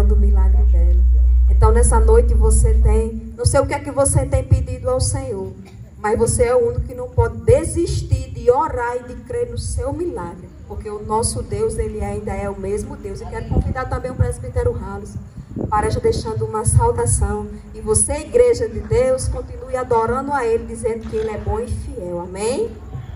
esperando o milagre dela. Então nessa noite você tem, não sei o que é que você tem pedido ao Senhor, mas você é o único que não pode desistir de orar e de crer no seu milagre, porque o nosso Deus, ele ainda é o mesmo Deus. E quero convidar também o presbítero Hallis para já deixando uma saudação. E você, igreja de Deus, continue adorando a Ele, dizendo que Ele é bom e fiel. Amém?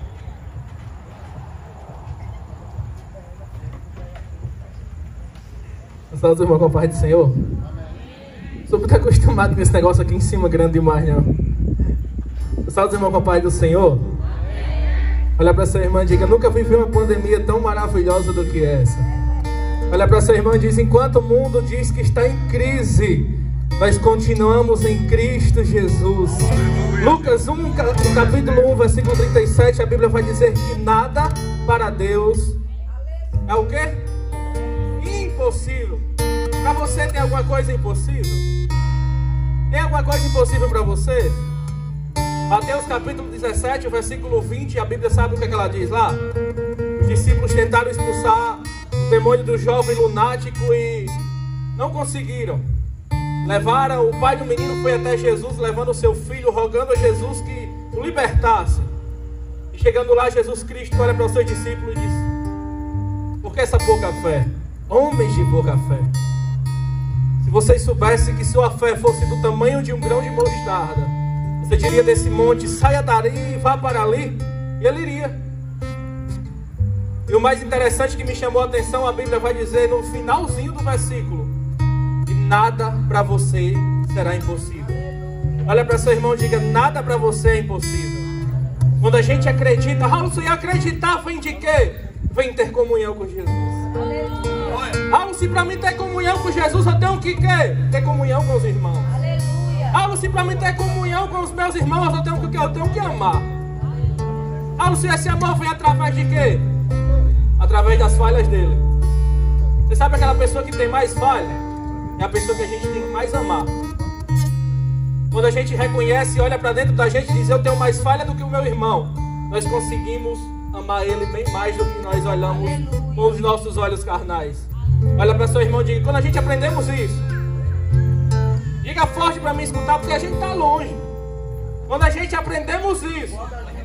Saúde, irmão, com a paz do Senhor. Sou muito acostumado com esse negócio aqui em cima, grande demais, não. Saúde, irmão, com a paz do Senhor. Olha para sua irmã e diga: nunca vivi uma pandemia tão maravilhosa do que essa. Olha para sua irmã e diz: enquanto o mundo diz que está em crise, nós continuamos em Cristo Jesus. Lucas 1, capítulo 1, versículo 37, a Bíblia vai dizer que nada para Deus é o quê? Impossível. Para você tem alguma coisa impossível? Tem alguma coisa impossível para você? Mateus capítulo 17, versículo 20, a Bíblia sabe o que ela diz lá? Os discípulos tentaram expulsar o demônio do jovem lunático e não conseguiram. Levaram, o pai do menino foi até Jesus, levando o seu filho, rogando a Jesus que o libertasse. E chegando lá, Jesus Cristo olha para os seus discípulos e diz: por que essa pouca fé? Homens de pouca fé. Se vocês soubessem que sua fé fosse do tamanho de um grão de mostarda, você diria desse monte: saia dali e vá para ali, e ele iria. E o mais interessante que me chamou a atenção, a Bíblia vai dizer no finalzinho do versículo: e nada para você será impossível. Olha para seu irmão e diga: nada para você é impossível. Quando a gente acredita, Raul, se acreditar vem de quê? Vem ter comunhão com Jesus. Raul, se para mim ter comunhão com Jesus, eu tenho que quê? Ter comunhão com os irmãos. Raul, se para mim ter comunhão com os meus irmãos, eu tenho que quê? Eu tenho que amar. Raul, se esse amor vem através de quê? Através das falhas dele. Você sabe aquela pessoa que tem mais falha? É a pessoa que a gente tem que mais amar. Quando a gente reconhece e olha para dentro da gente e diz: eu tenho mais falha do que o meu irmão, nós conseguimos amar ele bem mais do que nós olhamos com os nossos olhos carnais. Olha para seu irmão e diga: quando a gente aprendemos isso, diga forte para mim escutar, porque a gente está longe. Quando a gente aprendemos isso,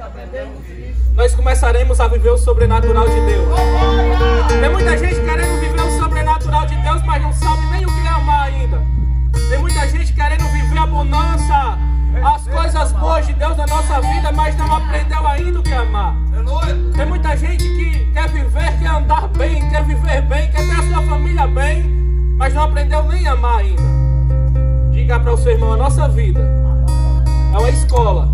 nós começaremos a viver o sobrenatural de Deus. Tem muita gente querendo viver o sobrenatural de Deus, mas não sabe nem o que é amar ainda. Tem muita gente querendo viver a bonança, as coisas boas de Deus na nossa vida, mas não aprendeu ainda o que é amar. Tem muita gente que quer viver, quer andar bem, quer viver bem, quer ter a sua família bem, mas não aprendeu nem a amar ainda. Diga para o seu irmão: a nossa vida é uma escola.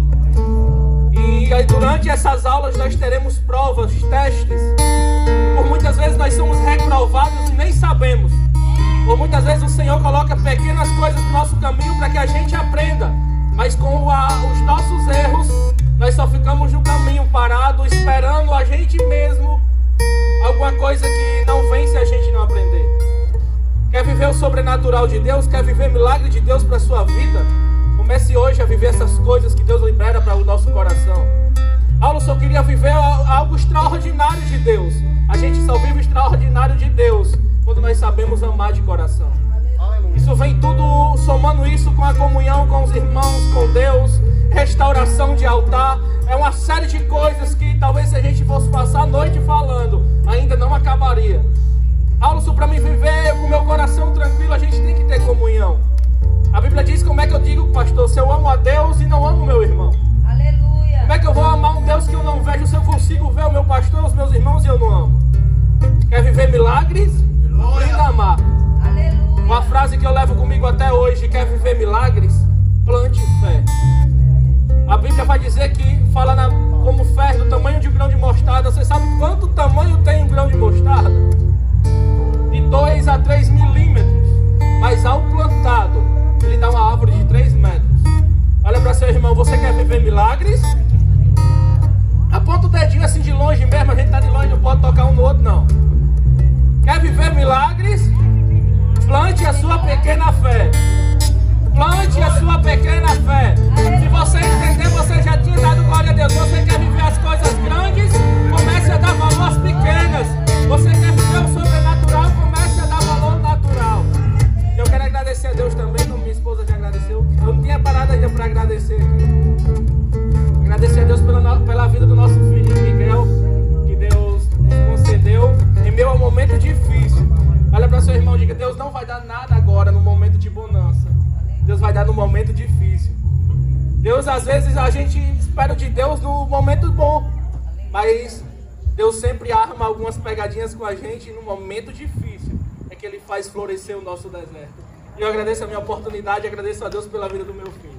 E aí, durante essas aulas nós teremos provas, testes. Por muitas vezes nós somos reprovados e nem sabemos. Por muitas vezes o Senhor coloca pequenas coisas no nosso caminho para que a gente aprenda. Mas com os nossos erros, nós só ficamos no caminho parado, esperando a gente mesmo alguma coisa que não vem se a gente não aprender. Quer viver o sobrenatural de Deus? Quer viver milagre de Deus para a sua vida? Comece hoje a viver essas coisas que Deus libera para o nosso coração. Paulo só queria viver algo extraordinário de Deus. A gente só vive o extraordinário de Deus quando nós sabemos amar de coração. Isso vem tudo somando isso com a comunhão com os irmãos, com Deus, restauração de altar. É uma série de coisas que talvez se a gente fosse passar a noite falando, ainda não acabaria. Paulo, para mim viver com o meu coração tranquilo, a gente tem que ter comunhão. A Bíblia diz: como é que eu digo, pastor, se eu amo a Deus e não amo o meu irmão? Aleluia. Como é que eu vou amar um Deus que eu não vejo se eu consigo ver o meu pastor, os meus irmãos e eu não amo? Quer viver milagres? Aprenda a amar. Aleluia. Uma frase que eu levo comigo até hoje: quer viver milagres? Plante fé. A Bíblia vai dizer que fala como fé do tamanho de um grão de mostarda. Você sabe quanto tamanho tem um grão de mostarda? De 2 a 3 milímetros. Mas ao plantado, ele dá uma árvore de 3 metros. Olha para seu irmão: você quer viver milagres? Aponta o dedinho assim de longe mesmo. A gente está de longe, não pode tocar um no outro não. Quer viver milagres? Plante a sua pequena fé. Plante a sua pequena fé. Se você entender, você já tinha dado glória a Deus. Você quer viver as coisas grandes? Comece a dar valor às pequenas. Você quer viver o sobrenatural? Comece a dar valor natural. agradecer aqui. Agradecer a Deus pela vida do nosso filho Miguel, que Deus nos concedeu em meio a um momento difícil. Olha para seu irmão e diga: Deus não vai dar nada agora no momento de bonança. Deus vai dar no momento difícil. Deus, às vezes, a gente espera de Deus no momento bom, mas Deus sempre arma algumas pegadinhas com a gente, e no momento difícil é que Ele faz florescer o nosso deserto. E eu agradeço a minha oportunidade e agradeço a Deus pela vida do meu filho.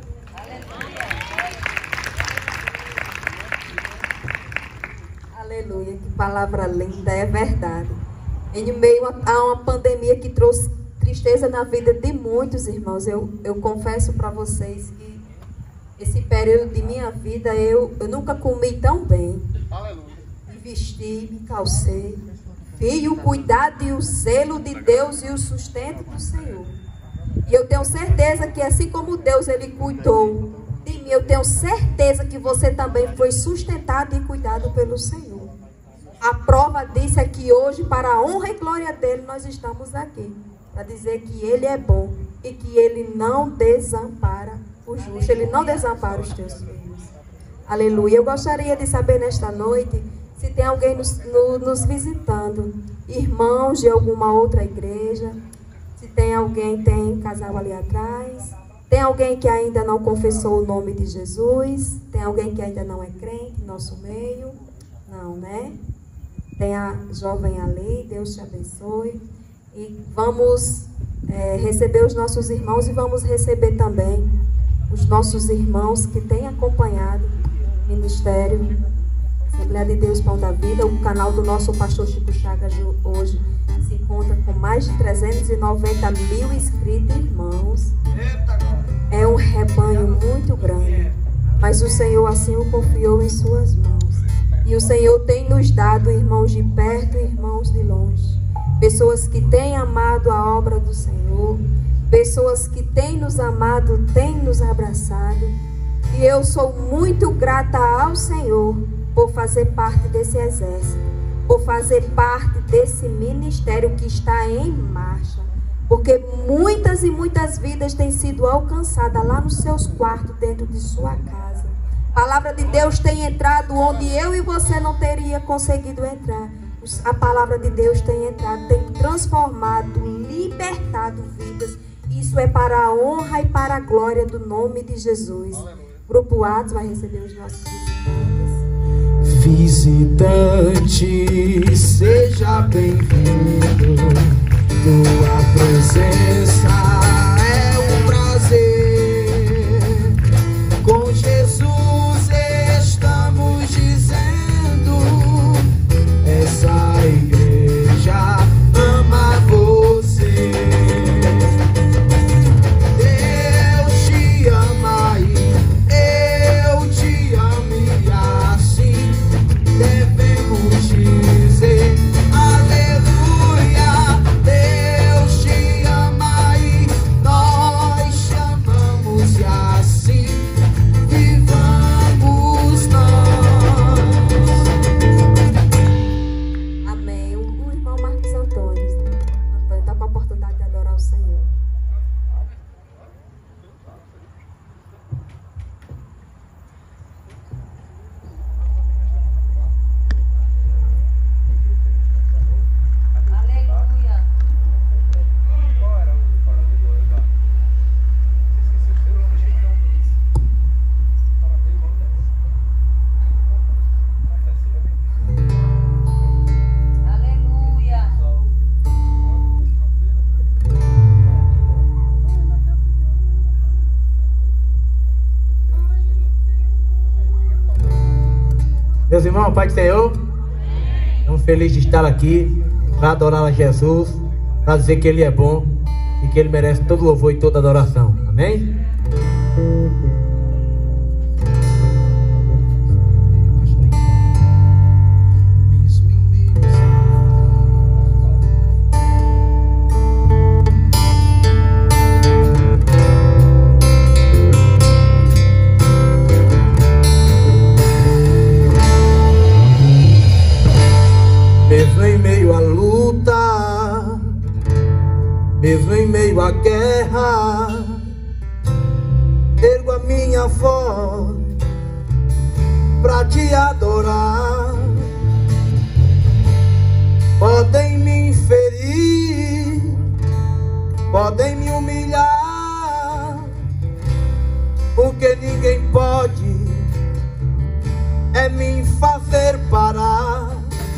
Aleluia, que palavra linda, é verdade. Em meio a uma pandemia que trouxe tristeza na vida de muitos irmãos, eu confesso para vocês que esse período de minha vida eu nunca comi tão bem. Aleluia. Me vesti, me calcei, vi o cuidado e o zelo de Deus e o sustento do Senhor. E eu tenho certeza que assim como Deus Ele cuidou de mim, eu tenho certeza que você também foi sustentado e cuidado pelo Senhor. A prova disso é que hoje, para a honra e glória dEle, nós estamos aqui. Para dizer que Ele é bom e que Ele não desampara o justo. Ele não desampara os teus filhos. Aleluia. Eu gostaria de saber nesta noite se tem alguém nos visitando. Irmãos de alguma outra igreja. Se tem alguém, tem casal ali atrás. Tem alguém que ainda não confessou o nome de Jesus. Tem alguém que ainda não é crente em nosso meio. Não, né? Tem a jovem ali. Deus te abençoe. E vamos receber os nossos irmãos e vamos receber também os nossos irmãos que têm acompanhado o ministério Assembleia de Deus Pão da Vida. O canal do nosso pastor Chico Chagas hoje se encontra com mais de 390 mil inscritos, irmãos. É um rebanho muito grande, mas o Senhor assim o confiou em suas mãos. E o Senhor tem nos dado irmãos de perto e irmãos de longe. Pessoas que têm amado a obra do Senhor, pessoas que têm nos amado, têm nos abraçado. E eu sou muito grata ao Senhor por fazer parte desse exército, por fazer parte desse ministério que está em marcha. Porque muitas e muitas vidas têm sido alcançadas lá nos seus quartos, dentro de sua casa. A palavra de Deus tem entrado onde eu e você não teria conseguido entrar. A palavra de Deus tem entrado, tem transformado, libertado vidas. Isso é para a honra e para a glória do nome de Jesus. Grupo Atos vai receber os nossos visitante, seja bem-vindo. Tua presença é um prazer. Com Jesus estamos dizendo: essa igreja ama você. Deus te ama e eu te amo, e assim devemos dizer: aleluia. Deus te ama e nós te amamos, e assim vivamos nós. Amém. O irmão Marcos Antônio está com a oportunidade de adorar o Senhor. Meus irmãos, Pai do Senhor, estamos felizes de estar aqui para adorar a Jesus, para dizer que Ele é bom e que Ele merece todo louvor e toda adoração. Amém? Mesmo em meio à luta, mesmo em meio à guerra, ergo a minha voz pra te adorar. Podem me ferir, podem me humilhar, porque ninguém pode me fazer parar.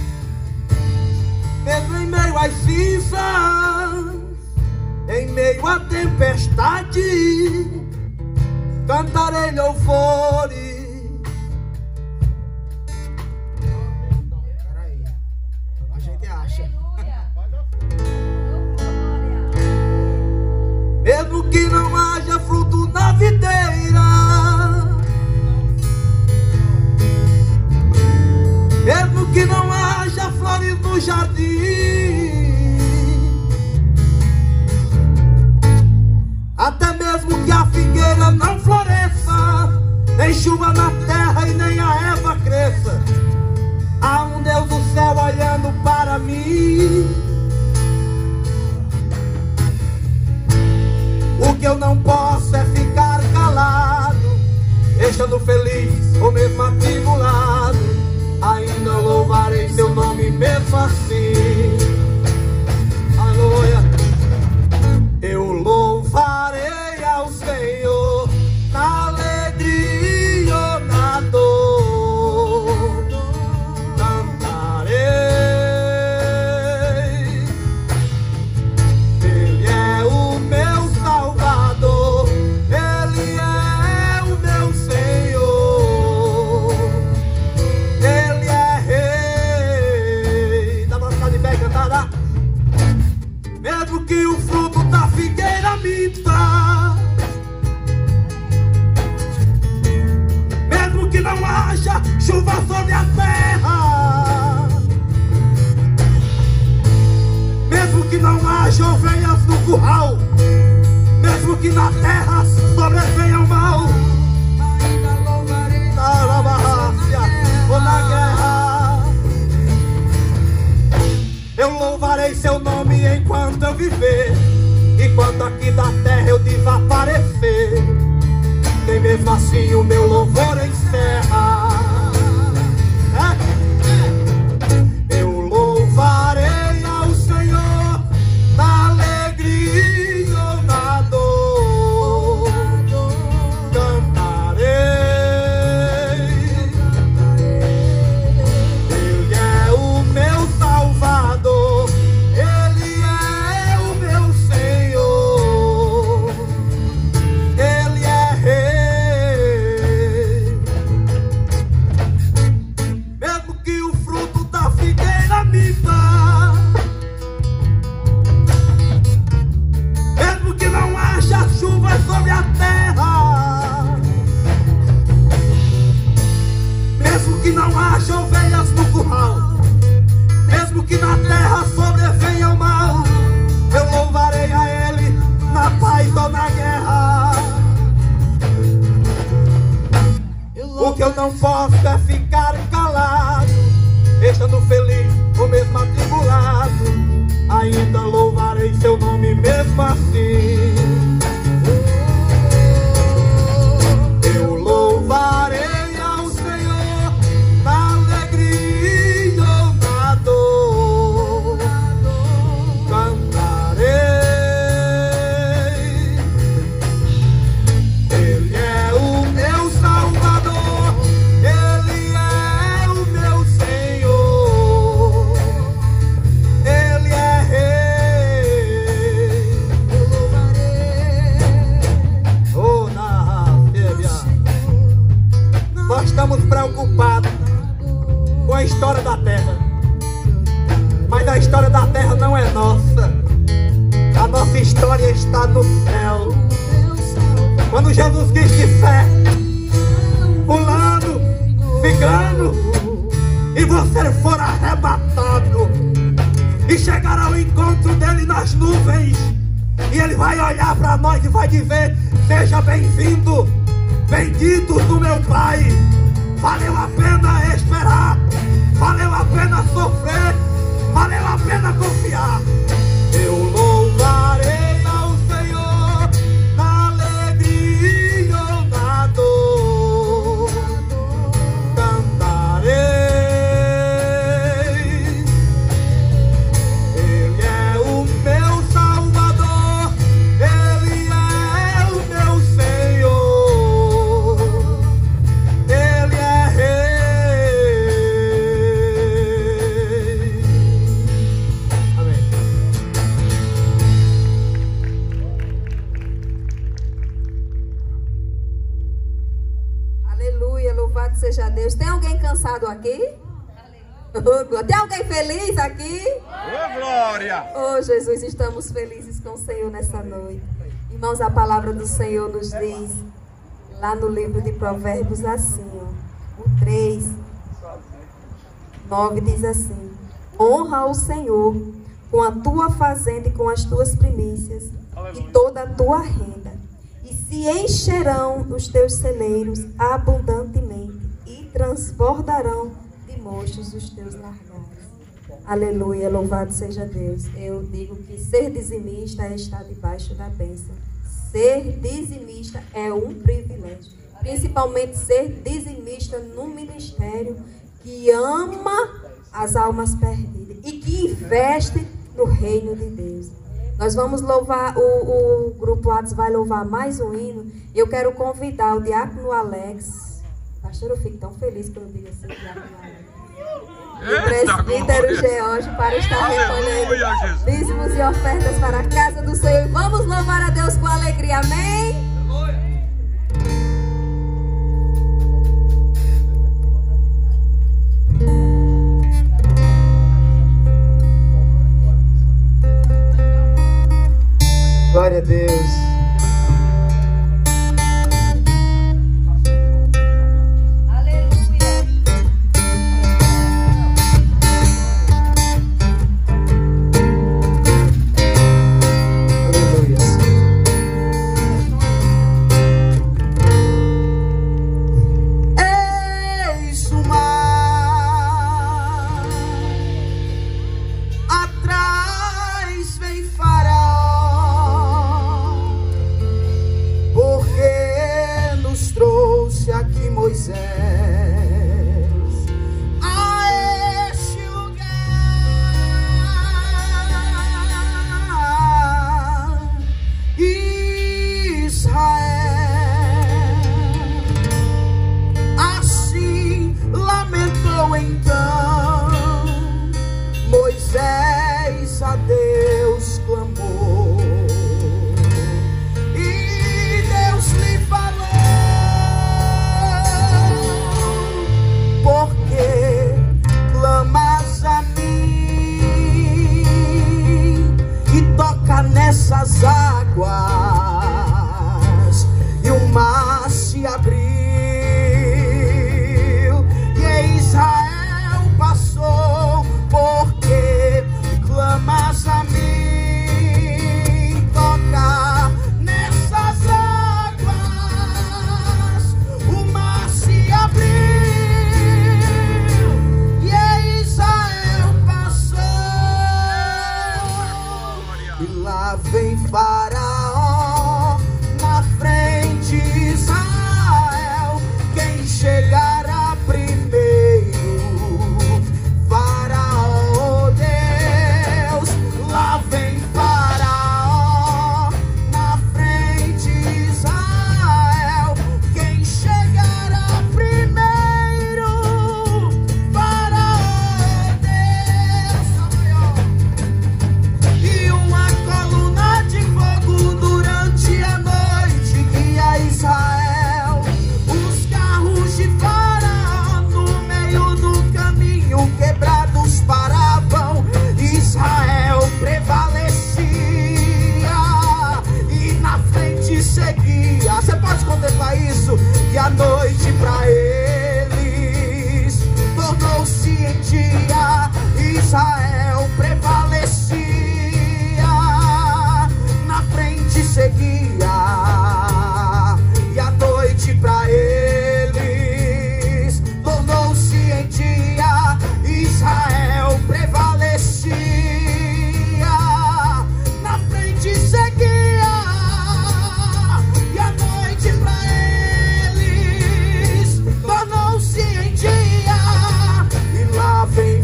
Mesmo em meio às cinzas, em meio à tempestade, cantarei louvores. Peraí, a gente acha. Mesmo que não haja fruto na videira, mesmo que não haja flores no jardim, até mesmo que a figueira não floresça, nem chuva na terra e nem a erva cresça, há um Deus do céu olhando para mim. O que eu não posso é ficar calado, estando feliz ou mesmo atribulado, ainda louvarei seu nome mesmo assim. Aleluia. Eu louvarei ao Senhor na alegria ou na dor, cantarei. Ele é o meu Salvador, Ele é o meu Senhor, Ele é Rei. Dá pra ficar de pé e cantar, dá? Mesmo que o fruto da figueira minta, mesmo que não haja chuva sobre a terra, mesmo que não haja ovelhas no curral, mesmo que na terra sobrevenha o mal, ainda louvarei na lavarrácia ou na guerra. Eu louvarei seu nome enquanto eu viver, enquanto aqui da terra eu desaparecer, nem mesmo assim o meu louvor encerra. Eu louvarei ao Senhor na alegria ou na dor, cantarei. Ele é o meu Salvador, Ele é o meu Senhor, Ele é Rei. Mesmo que o fruto da figueira minta, mesmo que não haja chuva sobre a terra, mesmo que não haja ovelhas no curral, mesmo que na terra sobrevenha o mal, eu louvarei a Ele na paz ou na guerra. O que eu não posso é ficar calado, estando feliz ou mesmo atribulado, ainda louvarei seu nome mesmo assim. Eu louvarei ao Senhor na alegria ou na dor, cantarei. Ele é o meu Salvador, Ele é o meu Senhor, Ele é Rei. Eu louvarei. Oh, nós estamos preocupados com a história da terra, mas a história da terra não é nossa. A nossa história está no céu. Quando Jesus quis de fé, pulando, ficando, e você for arrebatado e chegar ao encontro dele nas nuvens, e ele vai olhar para nós e vai dizer: seja bem-vindo, bendito do meu Pai. Valeu a pena esperar, valeu a pena sofrer, valeu a pena confiar. Eu louvarei ao Senhor na alegria seja Deus. Tem alguém cansado aqui? Tem alguém feliz aqui? Ô, glória! Oh, Jesus, estamos felizes com o Senhor nessa noite. Irmãos, a palavra do Senhor nos diz, lá no livro de Provérbios, assim, ó, o 3, 9 diz assim: honra o Senhor com a tua fazenda e com as tuas primícias, e toda a tua renda, e se encherão os teus celeiros abundantemente, e transbordarão de mochos os teus largares. Aleluia, louvado seja Deus. Eu digo que ser dizimista é estar debaixo da bênção. Ser dizimista é um privilégio, principalmente ser dizimista no ministério que ama as almas perdidas e que investe no reino de Deus. Nós vamos louvar, o grupo Atos vai louvar mais um hino. Eu quero convidar o diácono Alex. Pastor, eu fico tão feliz quando eu digo assim, diácono Alex. E o presbítero George para estar recolhendo dízimos e ofertas para a casa do Senhor. E vamos louvar a Deus com alegria, amém? Glória a Deus. Nessas águas, e o mar se abriu, e Israel passou, porque clamas a mim. Toca nessas águas, o mar se abriu, e Israel passou, e lá vem Faraó na frente, Israel, quem chegará primeiro? Faraó, Deus, lá vem Faraó na frente, Israel, quem chegará primeiro? Faraó, Deus, e uma coluna de fogo durante a noite guia Israel. Os carros de Faraó no meio do caminho quebrados paravam. Israel prevalecia e na frente seguia. Você pode contemplar isso? E a noite pra eles tornou-se em dia. Israel prevalecia, na frente seguia, e a noite pra eles tornou-se em dia. Israel prevalecia, na frente seguia, e a noite pra eles tornou-se em dia. E lá vem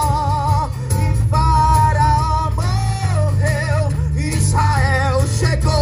Faraó, e Faraó morreu. Israel chegou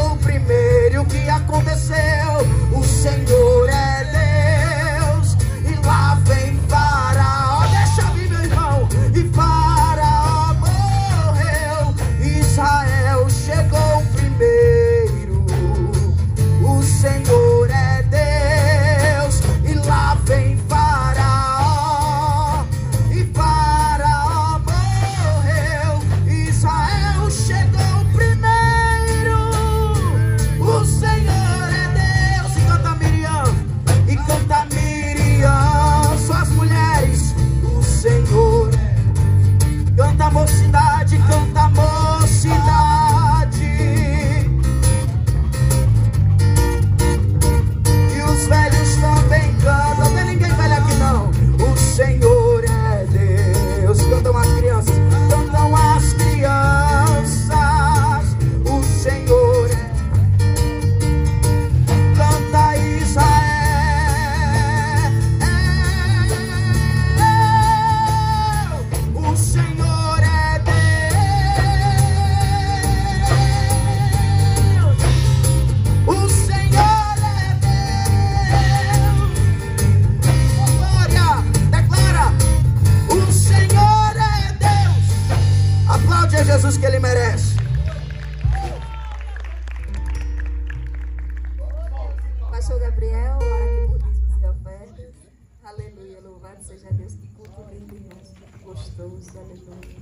seja Deus, que culto lindo, irmãos, que gostoso, aleluia.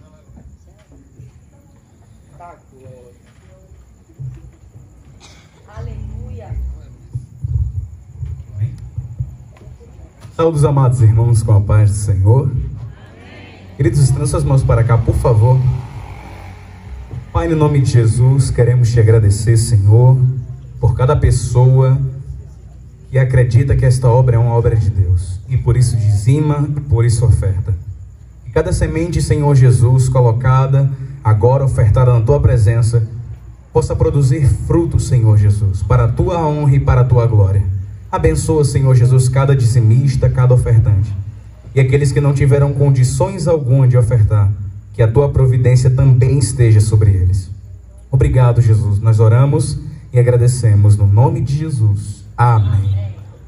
Aleluia. Saúdos, amados irmãos, com a paz do Senhor. Queridos, estenda suas mãos para cá, por favor. Pai, no nome de Jesus, queremos te agradecer, Senhor, por cada pessoa que acredita que esta obra é uma obra de Deus, e por isso dizima, e por isso oferta. E cada semente, Senhor Jesus, colocada, agora ofertada na tua presença, possa produzir frutos, Senhor Jesus, para a tua honra e para a tua glória. Abençoa, Senhor Jesus, cada dizimista, cada ofertante. E aqueles que não tiveram condições alguma de ofertar, que a tua providência também esteja sobre eles. Obrigado, Jesus. Nós oramos e agradecemos no nome de Jesus. Amém.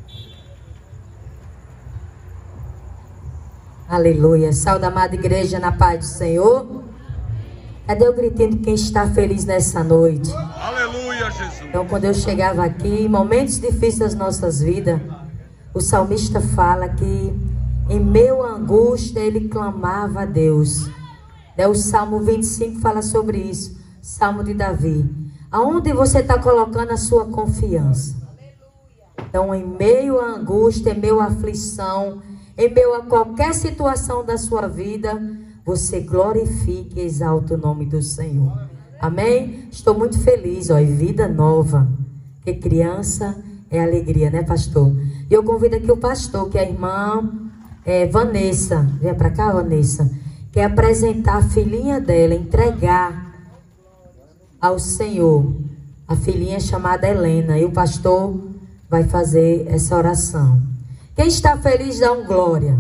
Aleluia. Saúde, amada igreja, na paz do Senhor. Cadê o gritinho de quem está feliz nessa noite? Aleluia, Jesus. Então, quando eu chegava aqui, em momentos difíceis das nossas vidas, o salmista fala que em meio à angústia ele clamava a Deus. O Salmo 25 fala sobre isso. Salmo de Davi. Aonde você está colocando a sua confiança? Então, em meio à angústia, em meio à aflição, em meio a qualquer situação da sua vida, você glorifique e exalta o nome do Senhor. Amém? Estou muito feliz, ó, vida nova. Porque criança é alegria, né, pastor? E eu convido aqui o pastor, que é a irmã Vanessa. Venha para cá, Vanessa. Quer apresentar a filhinha dela, entregar ao Senhor. A filhinha chamada Helena. E o pastor vai fazer essa oração. Quem está feliz, dá um glória.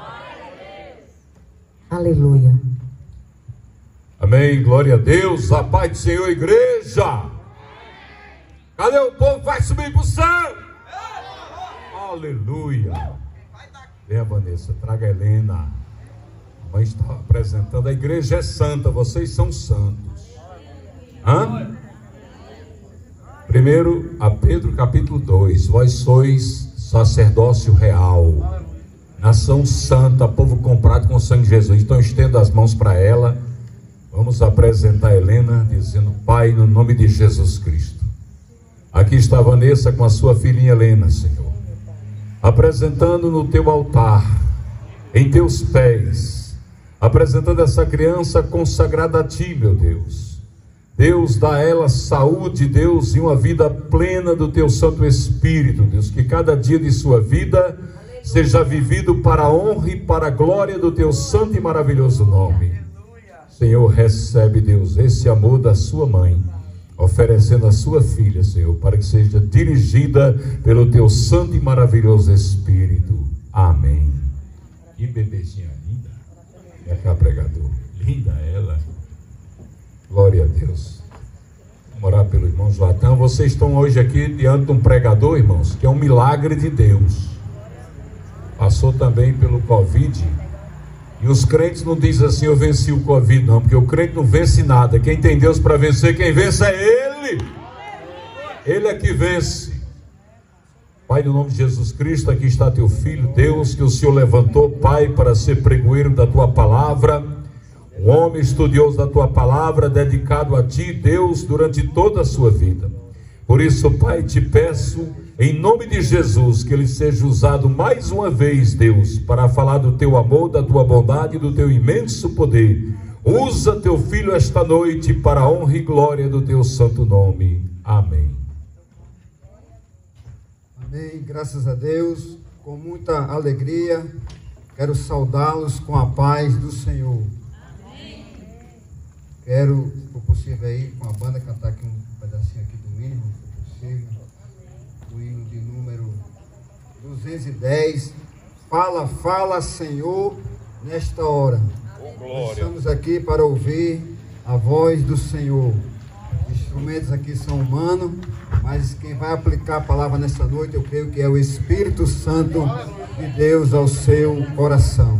Aleluia. Amém, glória a Deus, a paz do Senhor, igreja. Cadê o povo que vai subir para o céu? Aleluia. Venha, Vanessa, traga a Helena. A mãe está apresentando, a igreja é santa, vocês são santos. Hã? Primeiro a Pedro capítulo 2, vós sois sacerdócio real, nação santa, povo comprado com o sangue de Jesus. Então estenda as mãos para ela. Vamos apresentar a Helena, dizendo: Pai, no nome de Jesus Cristo. Aqui está a Vanessa com a sua filhinha Helena, Senhor, apresentando no teu altar, em teus pés, apresentando essa criança consagrada a ti, meu Deus. Deus, dá a ela saúde, Deus, e uma vida plena do teu Santo Espírito, Deus, que cada dia de sua vida seja vivido para a honra e para a glória do teu santo e maravilhoso nome. Senhor, recebe, Deus, esse amor da sua mãe, oferecendo a sua filha, Senhor, para que seja dirigida pelo teu santo e maravilhoso Espírito. Amém. Que bebezinha linda. É cá, pregador. Linda ela. Glória a Deus. Vamos orar pelo irmão Joatão. Vocês estão hoje aqui diante de um pregador, irmãos, que é um milagre de Deus. Passou também pelo Covid. E os crentes não dizem assim: eu venci o Covid, não, porque o crente não vence nada. Quem tem Deus para vencer, quem vence é Ele. Ele é que vence. Pai, no nome de Jesus Cristo, aqui está teu filho, Deus, que o Senhor levantou, Pai, para ser pregoeiro da tua palavra, um homem estudioso da tua palavra, dedicado a ti, Deus, durante toda a sua vida. Por isso, Pai, te peço, em nome de Jesus, que ele seja usado mais uma vez, Deus, para falar do teu amor, da tua bondade e do teu imenso poder. Usa teu filho esta noite para a honra e glória do teu santo nome. Amém. Amém, graças a Deus, com muita alegria, quero saudá-los com a paz do Senhor. Amém. Quero, se for possível aí, com a banda, cantar aqui um pedacinho aqui do hino, se for possível. O hino de número 210, Fala, fala, Senhor, nesta hora. Nós estamos aqui para ouvir a voz do Senhor. Os instrumentos aqui são humanos, mas quem vai aplicar a palavra nesta noite, eu creio que é o Espírito Santo de Deus ao seu coração.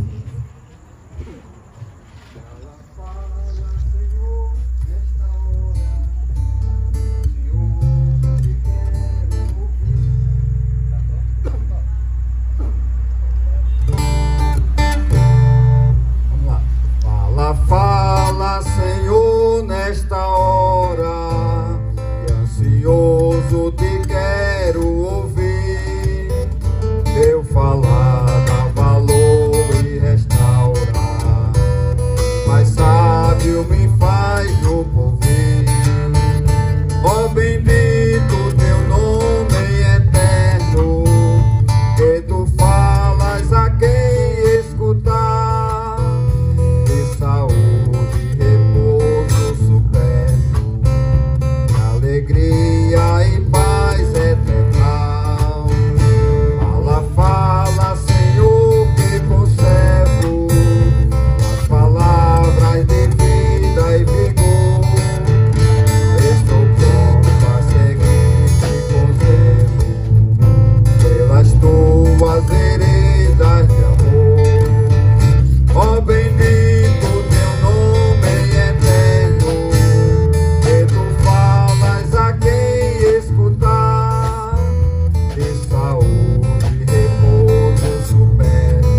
alegria e paz eternal. Fala, fala, Senhor, que conservo as palavras de vida e vigor. Estou pronto a seguir-te com zelo pelas tuas veredas de amor. Ó bendito teu nome eterno, que tu falas a quem escutar, de saúde e repouso superno,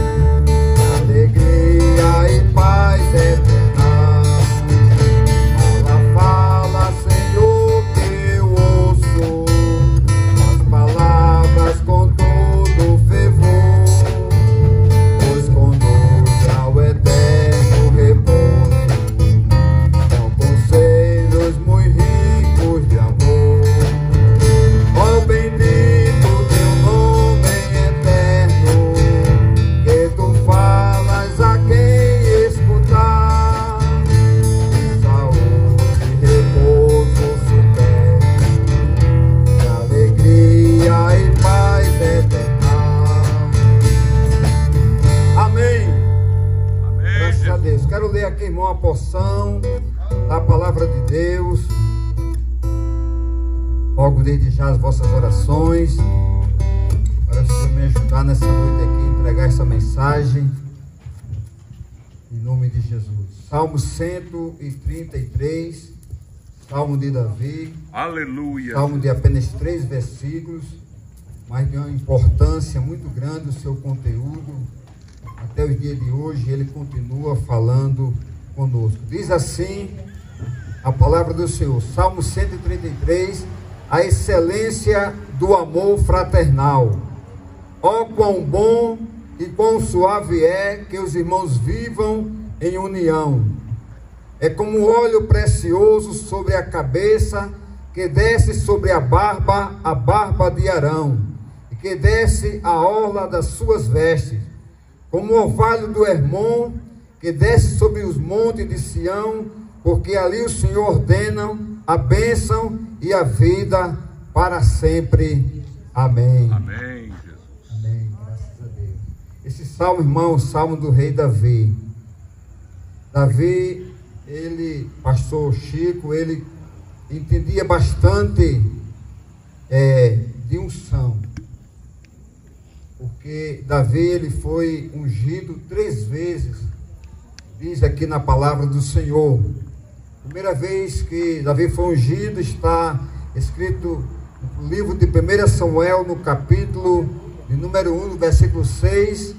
alegria e paz eterna. Fala, fala, Senhor, que eu ouço as palavras com todo fervor, pois conduz ao eterno repouso, são conselhos muito ricos de amor. Ó bendito teu nome eterno, que tu falas a quem escutar, de saúde e repouso superno, de alegria e paz eterna. Amém. Graças a Deus. Quero ler aqui, irmão, a porção da palavra de Deus. Rogo desde já as vossas orações, para o Senhor me ajudar nessa noite aqui, entregar essa mensagem, em nome de Jesus. Salmo 133, Salmo de Davi. Aleluia. Salmo de apenas 3 versículos, mas de uma importância muito grande o seu conteúdo. Até o dia de hoje ele continua falando conosco. Diz assim a palavra do Senhor, Salmo 133, a excelência do amor fraternal. Ó quão bom e quão suave é que os irmãos vivam em união. É como óleo precioso sobre a cabeça, que desce sobre a barba de Arão, e que desce a orla das suas vestes. Como o orvalho do Hermon, que desce sobre os montes de Sião, porque ali o Senhor ordena a bênção e a vida para sempre. Amém. Amém, Jesus. Amém, graças a Deus. Esse salmo, irmão, o salmo do rei Davi. Davi, ele, pastor Chico, ele entendia bastante de unção. Porque Davi, ele foi ungido 3 vezes, diz aqui na palavra do Senhor. Primeira vez que Davi foi ungido está escrito no livro de 1 Samuel, no capítulo de número 1, no versículo 6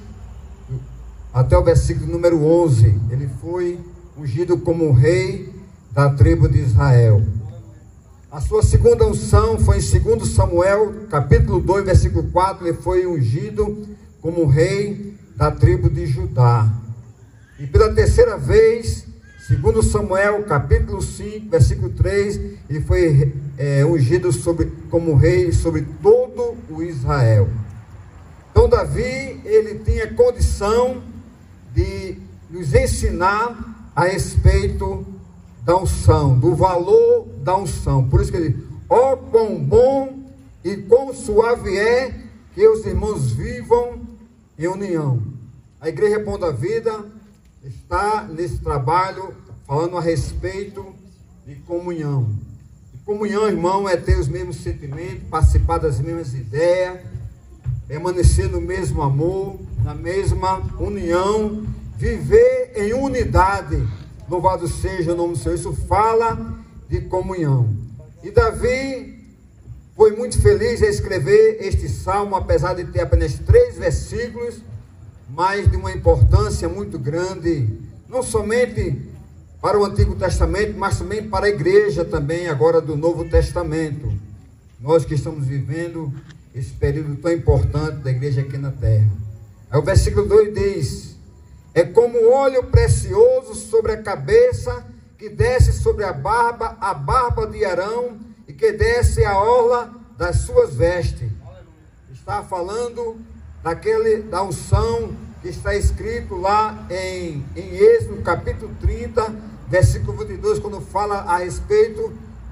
até o versículo número 11. Ele foi ungido como rei da tribo de Israel. A sua segunda unção foi em 2 Samuel, capítulo 2, versículo 4. Ele foi ungido como rei da tribo de Judá. E pela terceira vez, 2 Samuel, capítulo 5, versículo 3, ele foi ungido como rei sobre todo o Israel. Então Davi, ele tinha condição de nos ensinar a respeito da unção, do valor da unção. Por isso que ele diz, ó quão bom e quão suave é que os irmãos vivam em união. A Igreja Pão da Vida está nesse trabalho falando a respeito de comunhão. E comunhão, irmão, é ter os mesmos sentimentos, participar das mesmas ideias, permanecer no mesmo amor, na mesma união, viver em unidade. Louvado seja o nome do Senhor. Isso fala de comunhão. E Davi foi muito feliz em escrever este salmo, apesar de ter apenas 3 versículos, mas de uma importância muito grande, não somente para o Antigo Testamento, mas também para a igreja também agora do Novo Testamento. Nós que estamos vivendo esse período tão importante da igreja aqui na terra. Aí o versículo 2 diz, é como óleo precioso sobre a cabeça, que desce sobre a barba de Arão, e que desce a orla das suas vestes. Está falando da unção que está escrito lá em Êxodo, capítulo 30, versículo 22, quando fala a respeito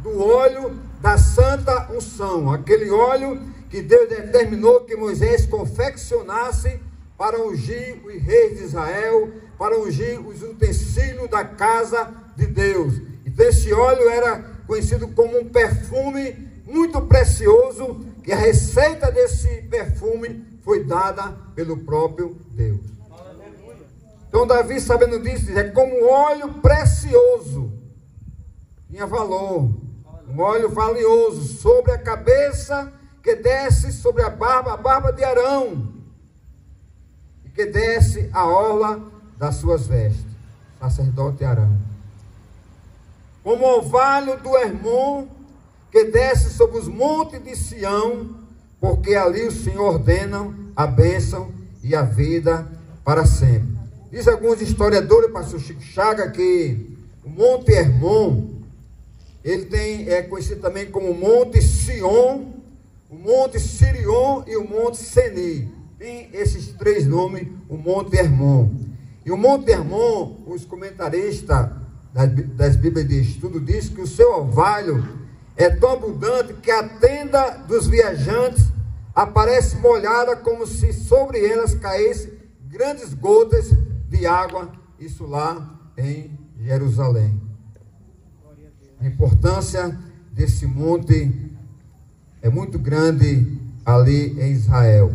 do óleo da santa unção, aquele óleo que Deus determinou que Moisés confeccionasse para ungir os reis de Israel, para ungir os utensílios da casa de Deus. Então esse óleo era conhecido como um perfume muito precioso, que a receita desse perfume foi dada pelo próprio Deus. Então Davi, sabendo disso, diz, é como um óleo precioso, tinha valor, um óleo valioso sobre a cabeça, que desce sobre a barba de Arão, e que desce a orla das suas vestes, sacerdote Arão. Como o orvalho do Hermon, que desce sobre os montes de Sião, porque ali o Senhor ordena a bênção e a vida para sempre. Diz alguns historiadores, pastor Chico Chaga, que o Monte Hermon, ele é conhecido também como o Monte Sion, o Monte Sirion e o Monte Seni. Tem esses três nomes, o Monte Hermon. E o Monte Hermon, os comentaristas das Bíblias de estudo dizem que o seu orvalho é tão abundante que a tenda dos viajantes aparece molhada, como se sobre elas caíssem grandes gotas de água, isso lá em Jerusalém. A importância desse monte é muito grande ali em Israel.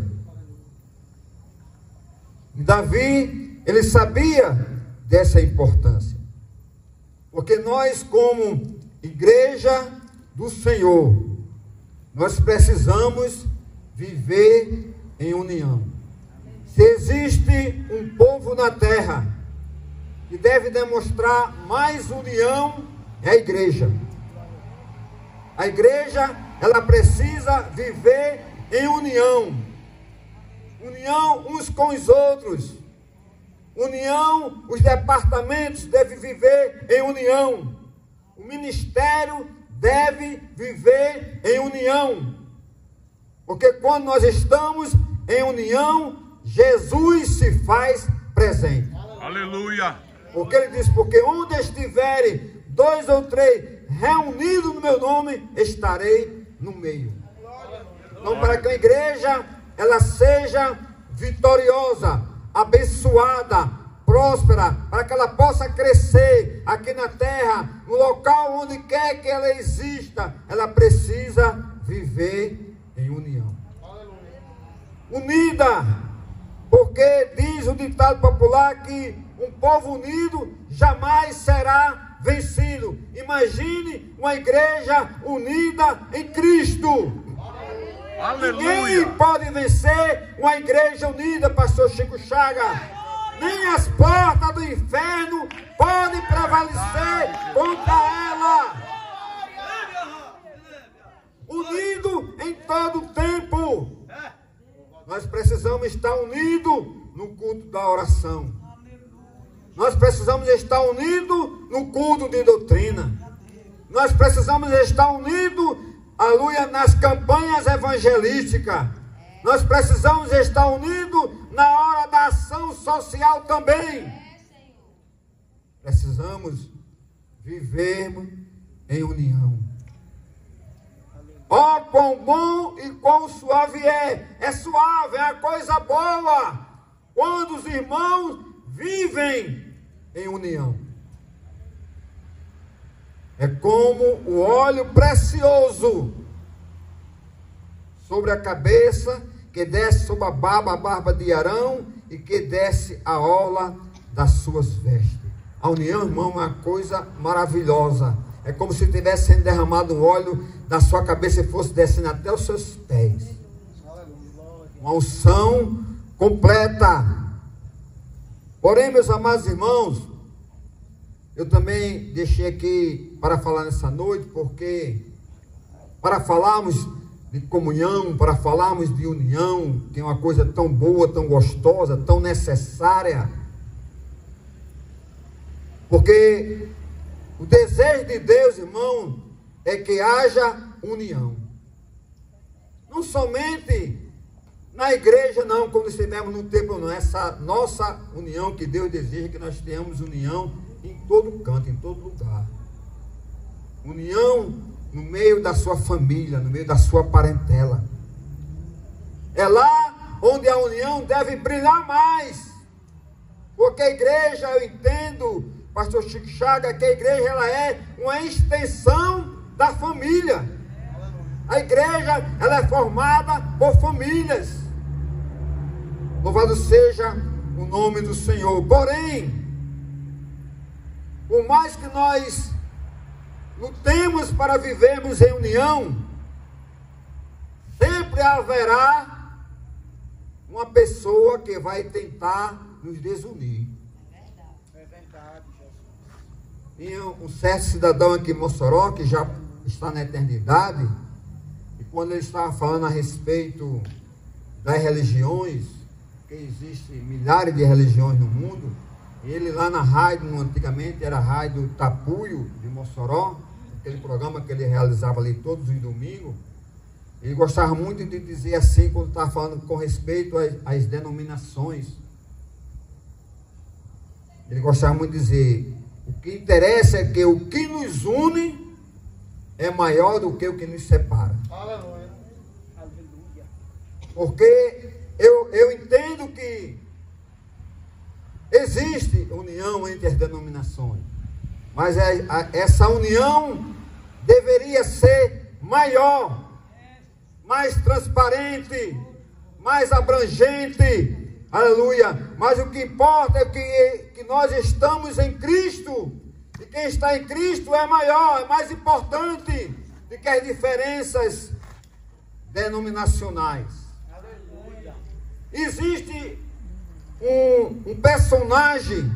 E Davi, ele sabia dessa importância, porque nós, como igreja do Senhor, nós precisamos viver em união. Se existe um povo na terra que deve demonstrar mais união, é a igreja. A igreja, ela precisa viver em união. União uns com os outros. União, os departamentos devem viver em união. O ministério deve viver em união. Porque quando nós estamos em união, Jesus se faz presente. Aleluia! Porque ele diz, porque onde estiverem 2 ou 3 reunidos no meu nome, estarei no meio. Então, para que a igreja, ela seja vitoriosa, abençoada, próspera, para que ela possa crescer aqui na terra, no local onde quer que ela exista, ela precisa viver em união. Unida, porque diz o ditado popular que um povo unido jamais será vencido. Imagine uma igreja unida em Cristo. Aleluia. Ninguém pode vencer uma igreja unida, pastor Chico Chaga. Nem as portas do inferno podem prevalecer contra ela. Unido em todo o tempo. Nós precisamos estar unidos no culto da oração. Nós precisamos estar unidos no culto de doutrina. Nós precisamos estar unidos, aleluia, nas campanhas evangelísticas. Nós precisamos estar unidos na hora da ação social também. Precisamos vivermos em união. Ó, quão bom e quão suave é. É suave, é a coisa boa. Quando os irmãos vivem em união. É como o óleo precioso sobre a cabeça, que desce sobre a barba de Arão, e que desce a orla das suas vestes. A união, irmão, é uma coisa maravilhosa. É como se tivesse sendo derramado um óleo da sua cabeça e fosse descendo até os seus pés. Uma unção completa. Porém, meus amados irmãos, eu também deixei aqui para falar nessa noite, porque para falarmos de comunhão, para falarmos de união, que é uma coisa tão boa, tão gostosa, tão necessária, porque o desejo de Deus, irmão, é que haja união. Não somente na igreja, não, quando estivemos no templo, não. Essa nossa união que Deus deseja, que nós tenhamos união em todo canto, em todo lugar. União no meio da sua família, no meio da sua parentela. É lá onde a união deve brilhar mais. Porque a igreja, eu entendo, pastor Chico Chaga, que a igreja ela é uma extensão da família. A igreja ela é formada por famílias. Louvado seja o nome do Senhor. Porém, por mais que nós lutemos para vivermos em união, sempre haverá uma pessoa que vai tentar nos desunir. É verdade, Jesus. Tinha um certo cidadão aqui em Mossoró, que já está na eternidade, e quando ele estava falando a respeito das religiões, que existem milhares de religiões no mundo, ele lá na rádio, antigamente era a rádio Tapuio de Mossoró, aquele programa que ele realizava ali todos os domingos, ele gostava muito de dizer assim, quando estava falando com respeito às denominações. Ele gostava muito de dizer, o que interessa é que o que nos une é maior do que o que nos separa. Aleluia. Porque eu entendo que existe união entre as denominações, mas essa união deveria ser maior, mais transparente, mais abrangente. Aleluia. Mas o que importa é que nós estamos em Cristo, e quem está em Cristo é maior, é mais importante do que as diferenças denominacionais. Aleluia. Existe um personagem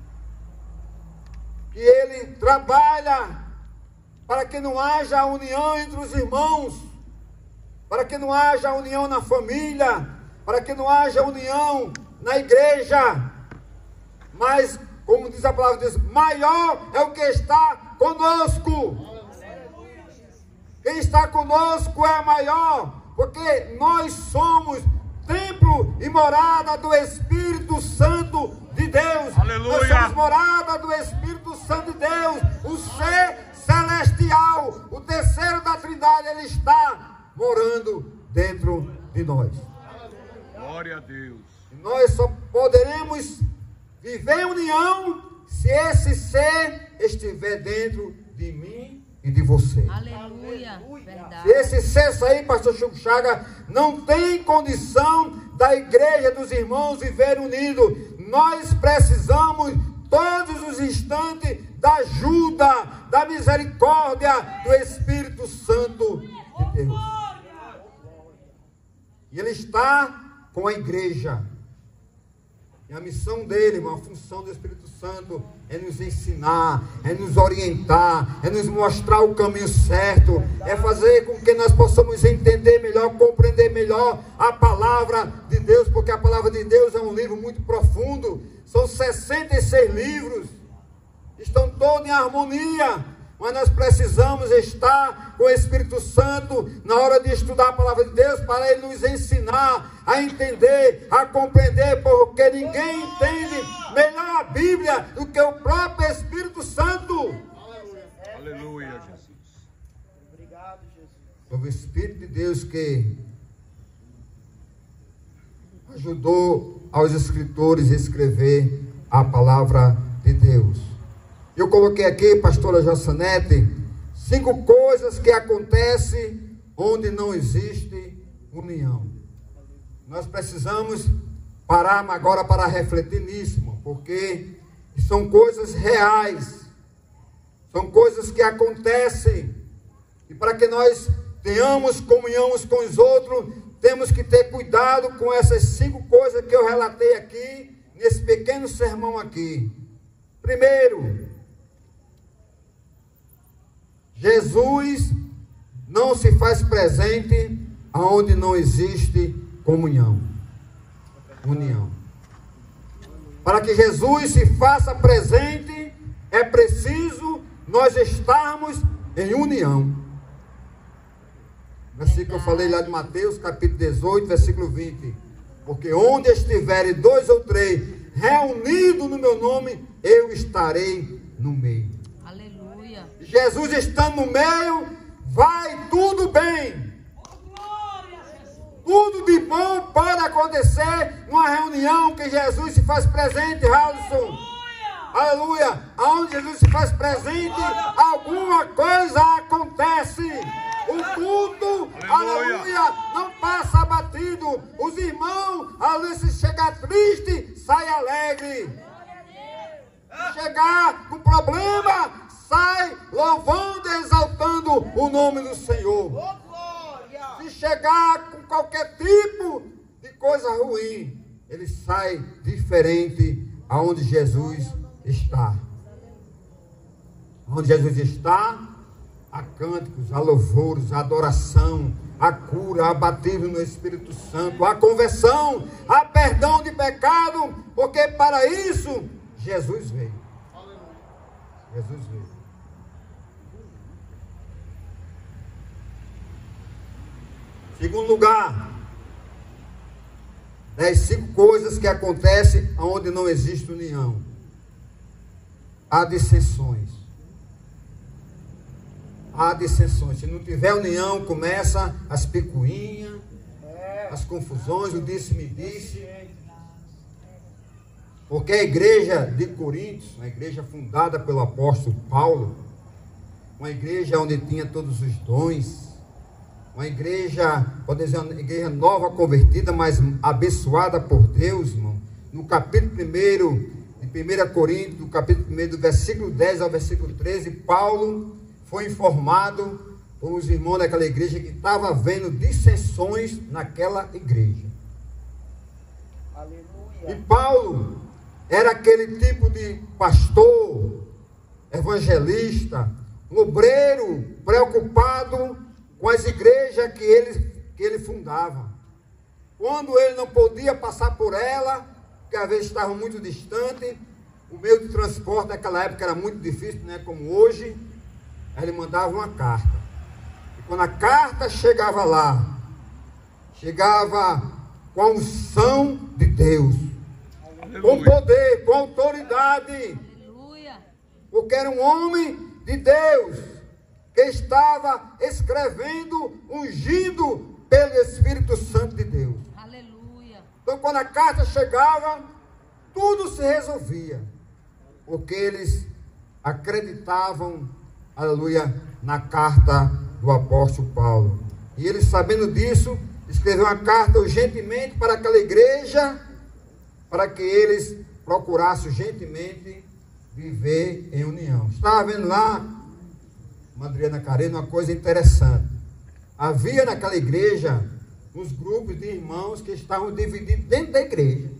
que ele trabalha para que não haja união entre os irmãos, para que não haja união na família, para que não haja união na igreja. Mas, como diz a palavra de Deus, maior é o que está conosco. Quem está conosco é maior, porque nós somos templo e morada do Espírito Santo de Deus. Aleluia. Nós somos morada do Espírito Santo de Deus, o ser celestial, o terceiro da Trindade, ele está morando dentro de nós. Glória a Deus. Nós só poderemos viver em união se esse ser estiver dentro de mim e de você. Aleluia. Verdade. Se esse ser sair, pastor Chico Chaga, não tem condição da igreja, dos irmãos viverem unidos. Nós precisamos todos os instantes da ajuda, da misericórdia do Espírito Santo de Deus. E ele está com a igreja. E a missão dele, a função do Espírito Santo é nos ensinar, é nos orientar, é nos mostrar o caminho certo, é fazer com que nós possamos entender melhor, compreender melhor a palavra de Deus, porque a palavra de Deus é um livro muito profundo. São 66 livros, estão todos em harmonia. Mas nós precisamos estar com o Espírito Santo na hora de estudar a palavra de Deus, para ele nos ensinar a entender, a compreender, porque ninguém entende melhor a Bíblia do que o próprio Espírito Santo. Aleluia, Jesus. Obrigado, Jesus. Foi o Espírito de Deus que ajudou aos escritores a escrever a palavra de Deus. Eu coloquei aqui, pastora Jossanete, 5 coisas que acontecem onde não existe união. Nós precisamos parar agora para refletir nisso, porque são coisas reais, são coisas que acontecem, e para que nós tenhamos comunhão uns com os outros, temos que ter cuidado com essas 5 coisas que eu relatei aqui, nesse pequeno sermão aqui. Primeiro, Jesus não se faz presente aonde não existe comunhão, união. Para que Jesus se faça presente, é preciso nós estarmos em união. Versículo que eu falei lá de Mateus, capítulo 18, versículo 20. Porque onde estiverem 2 ou 3 reunidos no meu nome, eu estarei no meio. Jesus estando no meio, vai tudo bem. Tudo de bom pode acontecer numa reunião que Jesus se faz presente, Alisson. Aleluia. Aonde Jesus se faz presente, alguma coisa acontece. O culto, aleluia, não passa abatido. Os irmãos, aleluia, se chegar triste, sai alegre. Se chegar com problema, sai louvando e exaltando o nome do Senhor. Se chegar com qualquer tipo de coisa ruim, ele sai diferente aonde Jesus está. Onde Jesus está, há cânticos, há louvores, há adoração, há cura, há batismo no Espírito Santo, há conversão, há perdão de pecado, porque para isso Jesus veio. Jesus veio. Segundo lugar, 5 coisas que acontecem onde não existe união. Há dissensões. Há dissensões. Se não tiver união, começa as picuinhas, as confusões, o disse-me-disse. Porque a igreja de Coríntios, uma igreja fundada pelo apóstolo Paulo, uma igreja onde tinha todos os dons, uma igreja, pode dizer, uma igreja nova convertida, mas abençoada por Deus, irmão. No capítulo 1 de 1 Coríntios, do capítulo 1, do versículo 10 ao versículo 13, Paulo foi informado por os irmãos daquela igreja que estava havendo dissensões naquela igreja. Aleluia. E Paulo era aquele tipo de pastor, evangelista, obreiro, preocupado com as igrejas que ele fundava. Quando ele não podia passar por ela, porque às vezes estavam muito distantes, o meio de transporte naquela época era muito difícil, não é como hoje, aí ele mandava uma carta. E quando a carta chegava lá, chegava com a unção de Deus, aleluia, com poder, com autoridade, aleluia, porque era um homem de Deus, que estava escrevendo, ungido pelo Espírito Santo de Deus. Aleluia. Então, quando a carta chegava, tudo se resolvia, porque eles acreditavam, aleluia, na carta do apóstolo Paulo. E ele, sabendo disso, escreveu uma carta urgentemente para aquela igreja, para que eles procurassem urgentemente viver em união. Estava vendo lá, Adriana Carena, uma coisa interessante. Havia naquela igreja uns grupos de irmãos que estavam divididos dentro da igreja.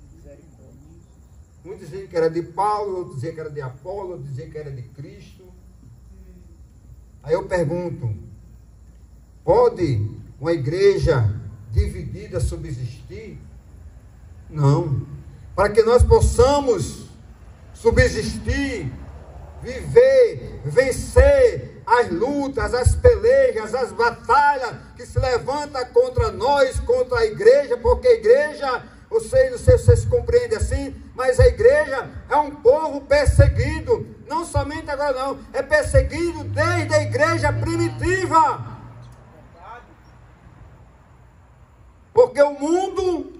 Muitos diziam que era de Paulo, outros diziam que era de Apolo, outros diziam que era de Cristo. Aí eu pergunto, pode uma igreja dividida subsistir? Não. Para que nós possamos subsistir, viver, vencer as lutas, as pelejas, as batalhas que se levantam contra nós, contra a igreja, porque a igreja, não sei se vocês compreendem assim, mas a igreja é um povo perseguido, não somente agora não, é perseguido desde a igreja primitiva, porque o mundo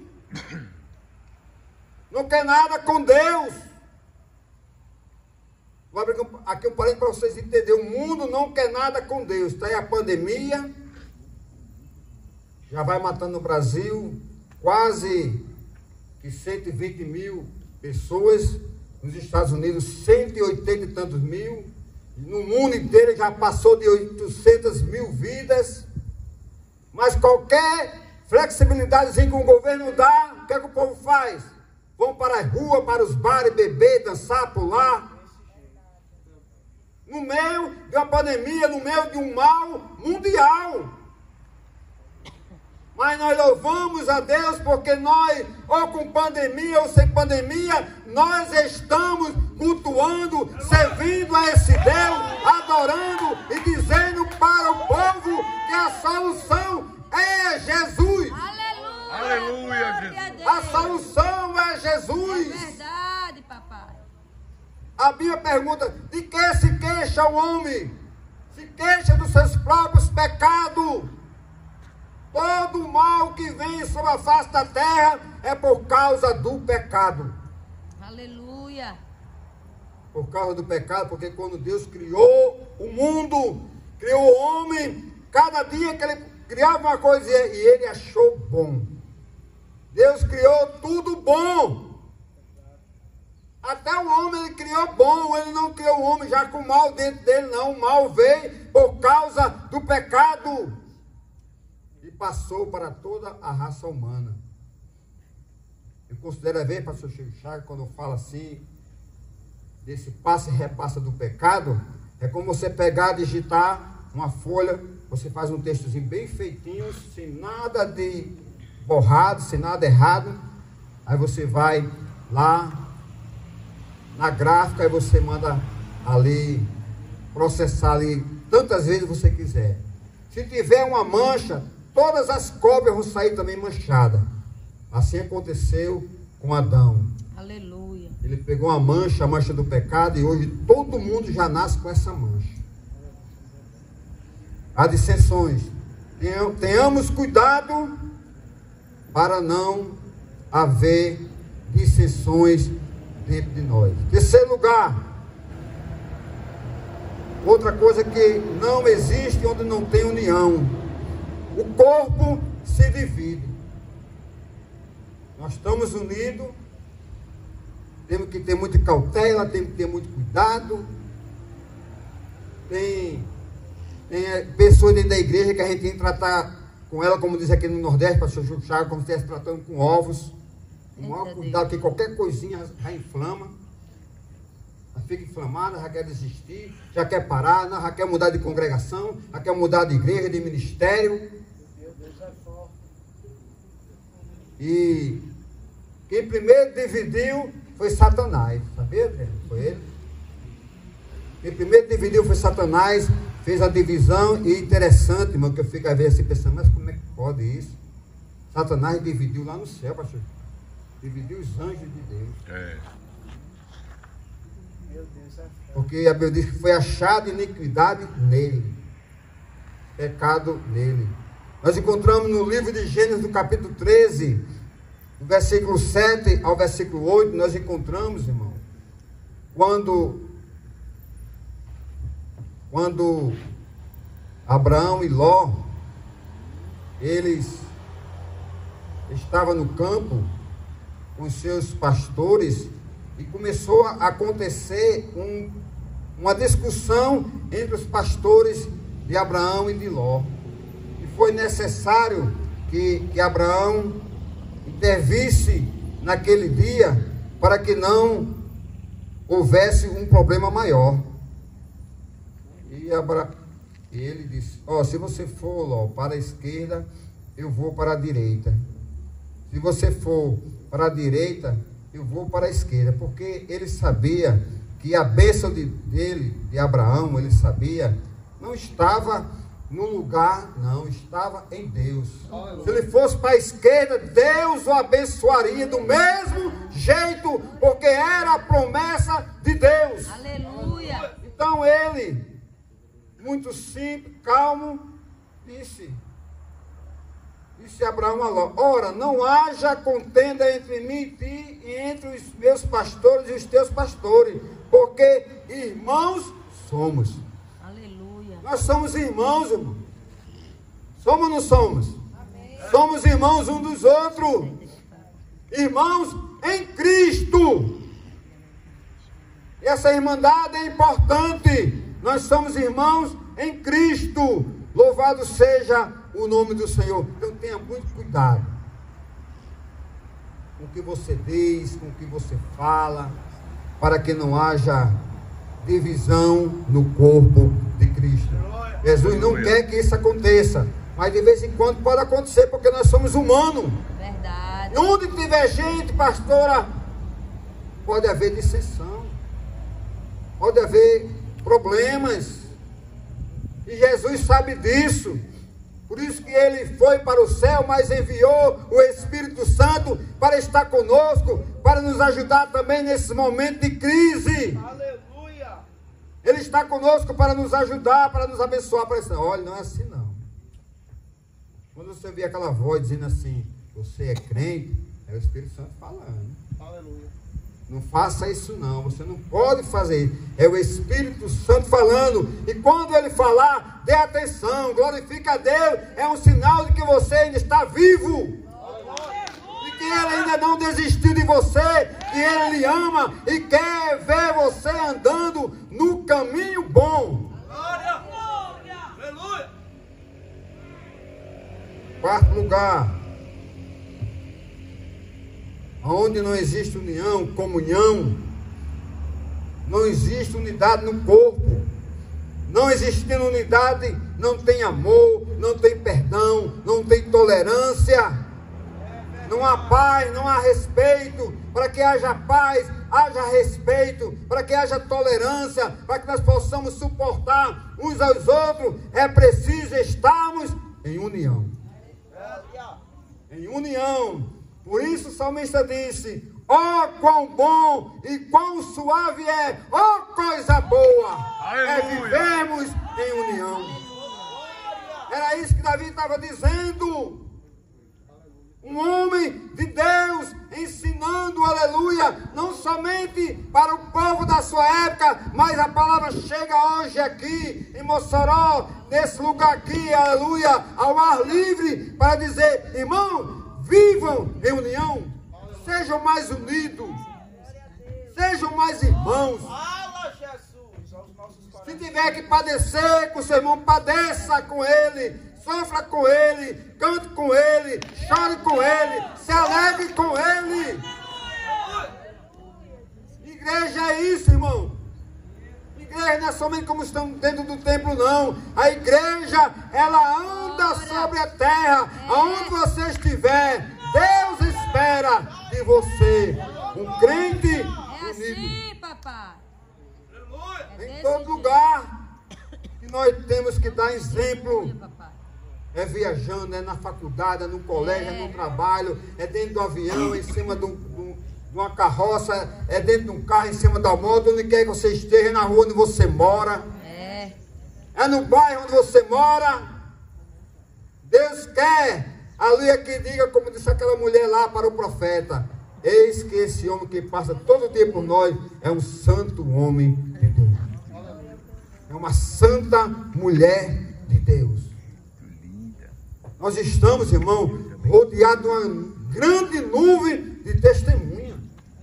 não quer nada com Deus. Vou abrir aqui um parênteses para vocês entenderem. O mundo não quer nada com Deus. Está aí a pandemia, já vai matando no Brasil quase que 120 mil pessoas. Nos Estados Unidos, 180 e tantos mil. No mundo inteiro já passou de 800 mil vidas. Mas qualquer flexibilidadezinha que o governo dá, o que é que o povo faz? Vão para a rua, para os bares, beber, dançar, pular. No meio de uma pandemia, no meio de um mal mundial. Mas nós louvamos a Deus porque nós, ou com pandemia ou sem pandemia, nós estamos cultuando, servindo a esse Deus, adorando e dizendo para o povo que a solução é Jesus. Aleluia! Aleluia, Jesus. A solução é Jesus. É verdade, papai. A Bíblia pergunta, de que se queixa o homem? se queixa dos seus próprios pecados. Todo o mal que vem sobre a face da terra é por causa do pecado. Aleluia. Por causa do pecado, porque quando Deus criou o mundo, criou o homem, cada dia que ele criava uma coisa e ele achou bom. Deus criou tudo bom. Até o homem ele criou bom, ele não criou o homem já com mal dentro dele, não. O mal veio por causa do pecado e passou para toda a raça humana. Eu considero bem, pastor Chico Chagas, quando eu falo assim, desse passa e repassa do pecado, é como você pegar, digitar uma folha, você faz um textozinho bem feitinho, sem nada de borrado, sem nada errado, aí você vai lá na gráfica e você manda ali, processar ali, tantas vezes você quiser. Se tiver uma mancha, todas as cópias vão sair também manchadas. Assim aconteceu com Adão. Aleluia. Ele pegou uma mancha, a mancha do pecado, e hoje todo mundo já nasce com essa mancha. Há dissensões. Tenhamos cuidado para não haver dissensões dentro de nós. Terceiro lugar, outra coisa que não existe onde não tem união. O corpo se divide. Nós estamos unidos, temos que ter muita cautela, temos que ter muito cuidado. Tem pessoas dentro da igreja que a gente tem que tratar com ela, como diz aqui no Nordeste, pastor Chico Chagas, como se estivesse tratando com ovos. Com o maior cuidado, que qualquer coisinha já inflama. Já fica inflamada, já quer desistir, já quer parar, já quer mudar de congregação, já quer mudar de igreja, de ministério. E quem primeiro dividiu foi Satanás, sabia? Foi ele. Quem primeiro dividiu foi Satanás, fez a divisão, e interessante, irmão, que eu fico às vezes assim pensando, mas como é que pode isso? Satanás dividiu lá no céu, pastor. Dividiu os anjos de Deus. Porque a Bíblia diz que foi achada iniquidade nele. Pecado nele. Nós encontramos no livro de Gênesis, no capítulo 13, do versículo 7 ao versículo 8, nós encontramos, irmão, quando Abraão e Ló, eles estavam no campo com seus pastores, e começou a acontecer uma discussão entre os pastores de Abraão e de Ló. E foi necessário que Abraão intervisse naquele dia para que não houvesse um problema maior. E ele disse: se você for, Ló, para a esquerda, eu vou para a direita. Se você for para a direita, eu vou para a esquerda. Porque ele sabia que a bênção de Abraão, ele sabia, não estava no lugar, não, estava em Deus. Se ele fosse para a esquerda, Deus o abençoaria do mesmo jeito, porque era a promessa de Deus. Aleluia. Então ele, muito simples, calmo, disse Abraão a Ló: ora, não haja contenda entre mim e ti, e entre os meus pastores e os teus pastores, porque irmãos somos. Aleluia. Nós somos irmãos, irmão. Somos ou não somos? Amém. Somos irmãos um dos outros. Irmãos em Cristo. E essa irmandade é importante. Nós somos irmãos em Cristo. Louvado seja o nome do Senhor. Então tenha muito cuidado com o que você diz, com o que você fala, para que não haja divisão no corpo de Cristo. Jesus não quer que isso aconteça, mas de vez em quando pode acontecer, porque nós somos humanos. Verdade. E onde tiver gente, pastora, pode haver dissensão, pode haver problemas, e Jesus sabe disso. Por isso que ele foi para o céu, mas enviou o Espírito Santo para estar conosco, para nos ajudar também nesse momento de crise. Aleluia! Ele está conosco para nos ajudar, para nos abençoar. Para isso. Olha, não é assim não. Quando você vê aquela voz dizendo assim, você é crente, é o Espírito Santo falando. Aleluia. Não faça isso não, você não pode fazer isso. É o Espírito Santo falando. E quando ele falar, dê atenção, glorifique a Deus. É um sinal de que você ainda está vivo. De que ele ainda não desistiu de você. Que ele lhe ama e quer ver você andando no caminho bom. Aleluia. Quarto lugar. Onde não existe união, comunhão, não existe unidade no corpo. Não existindo unidade, não tem amor, não tem perdão, não tem tolerância. Não há paz, não há respeito. Para que haja paz, haja respeito. Para que haja tolerância, para que nós possamos suportar uns aos outros, é preciso estarmos em união. Em união. Por isso o salmista disse, ó quão bom e quão suave é, ó coisa boa, é vivermos em união. Era isso que Davi estava dizendo. Um homem de Deus ensinando, aleluia, não somente para o povo da sua época, mas a palavra chega hoje aqui em Mossoró, nesse lugar aqui, aleluia, ao ar livre, para dizer, irmão, vivam em união, sejam mais unidos, sejam mais irmãos. Se tiver que padecer com o seu irmão, padeça com ele, sofra com ele, cante com ele, chore com ele, se alegre com ele. Igreja é isso, irmão. Igreja não é somente como estão dentro do templo, não. A igreja, ela anda sobre a terra. Aonde você estiver, Deus espera de você um crente unido. Sim, papai. Em todo lugar que nós temos que dar exemplo. É viajando, é na faculdade, é no colégio, é no trabalho, é dentro do avião, em cima de uma carroça, é dentro de um carro, em cima da moto, onde quer que você esteja, na rua onde você mora. É no bairro onde você mora. Deus quer, aleluia, que diga, como disse aquela mulher lá para o profeta, eis que esse homem que passa todo dia por nós é um santo homem de Deus. É uma santa mulher de Deus. Nós estamos, irmão, rodeados de uma grande nuvem de testemunha.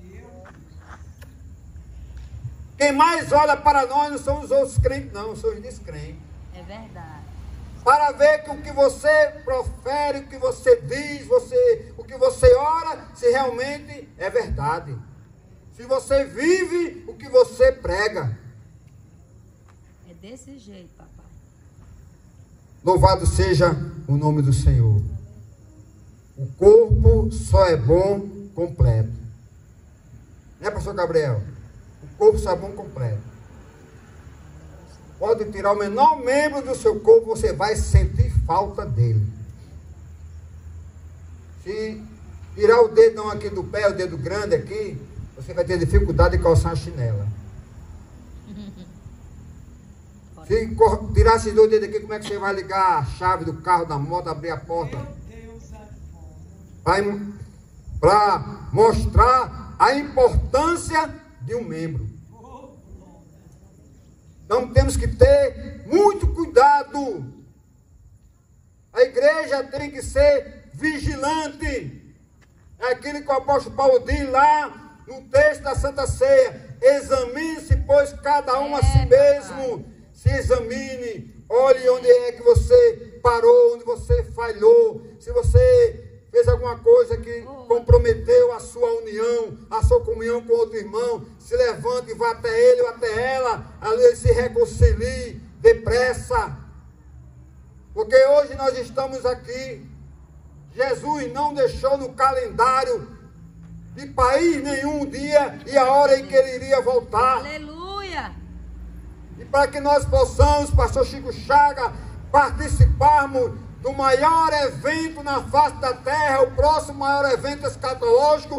Quem mais olha para nós não são os outros crentes, não, são os descrentes. É verdade. Para ver que o que você profere, o que você diz, o que você ora, se realmente é verdade. Se você vive o que você prega. É desse jeito, papai. Louvado seja o nome do Senhor. O corpo só é bom completo. Né, pastor Gabriel? O corpo só é bom completo. Pode tirar o menor membro do seu corpo, você vai sentir falta dele. Se tirar o dedão aqui do pé, o dedo grande aqui, você vai ter dificuldade de calçar a chinela. Se tirar esses dois dedos aqui, como é que você vai ligar a chave do carro, da moto, abrir a porta? Para mostrar a importância de um membro. Então temos que ter muito cuidado. A igreja tem que ser vigilante. É aquilo que o apóstolo Paulo diz lá no texto da Santa Ceia. Examine-se, pois, cada um a si mesmo. Se examine, olhe onde é que você parou, onde você falhou, se você fez alguma coisa que comprometeu a sua união, a sua comunhão com outro irmão, se levante e vá até ele ou até ela, ali se reconcilie depressa, porque hoje nós estamos aqui. Jesus não deixou no calendário de país nenhum o dia e a hora em que ele iria voltar. Aleluia! E para que nós possamos, pastor Chico Chaga, participarmos do maior evento na face da terra, o próximo maior evento escatológico,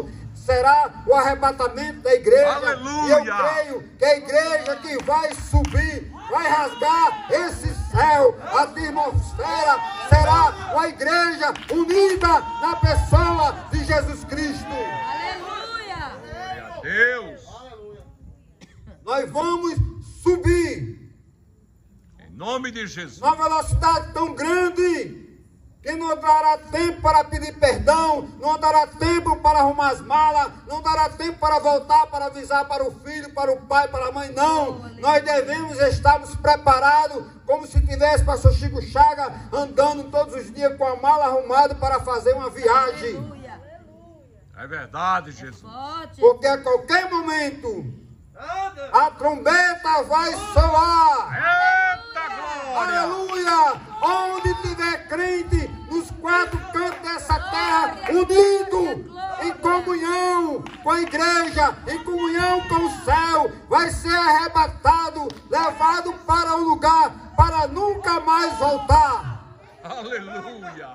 será o arrebatamento da igreja. Aleluia! E eu creio que a igreja que vai subir, vai rasgar esse céu, a atmosfera, será uma igreja unida na pessoa de Jesus Cristo. Aleluia! Deus, Nós vamos subir em nome de Jesus. numa velocidade tão grande que não dará tempo para pedir perdão, não dará tempo para arrumar as malas, não dará tempo para voltar, para avisar para o filho, para o pai, para a mãe, não. Nós devemos estarmos preparados, como se tivesse pastor Chico Chaga andando todos os dias com a mala arrumada para fazer uma viagem. Aleluia! É verdade, Jesus. Forte! Porque a qualquer momento a trombeta vai soar. Eita glória! Aleluia! Onde tiver crente nos quatro cantos dessa terra, unido em comunhão com a igreja, em comunhão com o céu, vai ser arrebatado, levado para um lugar para nunca mais voltar. Aleluia!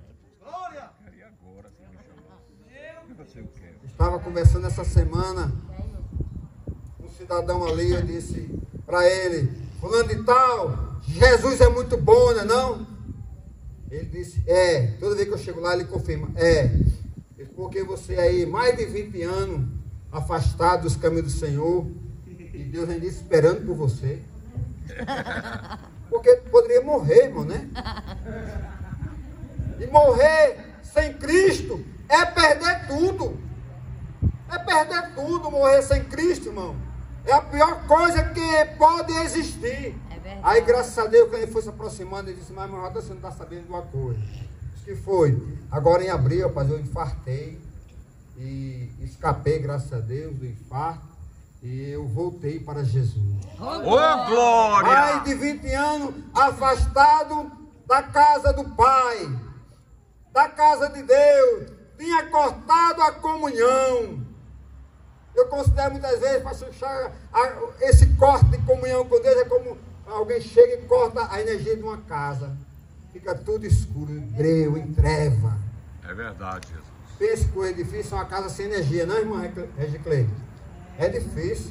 Estava conversando essa semana com um cidadão ali, eu disse para ele: fulano de tal, Jesus é muito bom, não é não? Ele disse: é. Toda vez que eu chego lá ele confirma: é. Porque você aí, mais de 20 anos afastado dos caminhos do Senhor, e Deus ainda esperando por você. Porque poderia morrer, irmão, né? E morrer sem Cristo é perder tudo. É perder tudo, morrer sem Cristo, irmão. É a pior coisa que pode existir. Aí, graças a Deus, quando ele foi se aproximando, ele disse: mas, irmão, você não está sabendo de uma coisa. O que foi? Agora em abril, rapaz, eu infartei e escapei, graças a Deus, do infarto. E eu voltei para Jesus. Ô, glória! Mais de 20 anos afastado da casa do Pai, da casa de Deus. Tinha cortado a comunhão. Eu considero muitas vezes, pastor Chaga, esse corte de comunhão com Deus é como alguém chega e corta a energia de uma casa. Fica tudo escuro, breu, em treva. É verdade, Jesus. Pense que o edifício é uma casa sem energia, não, irmã Regicleide? É difícil.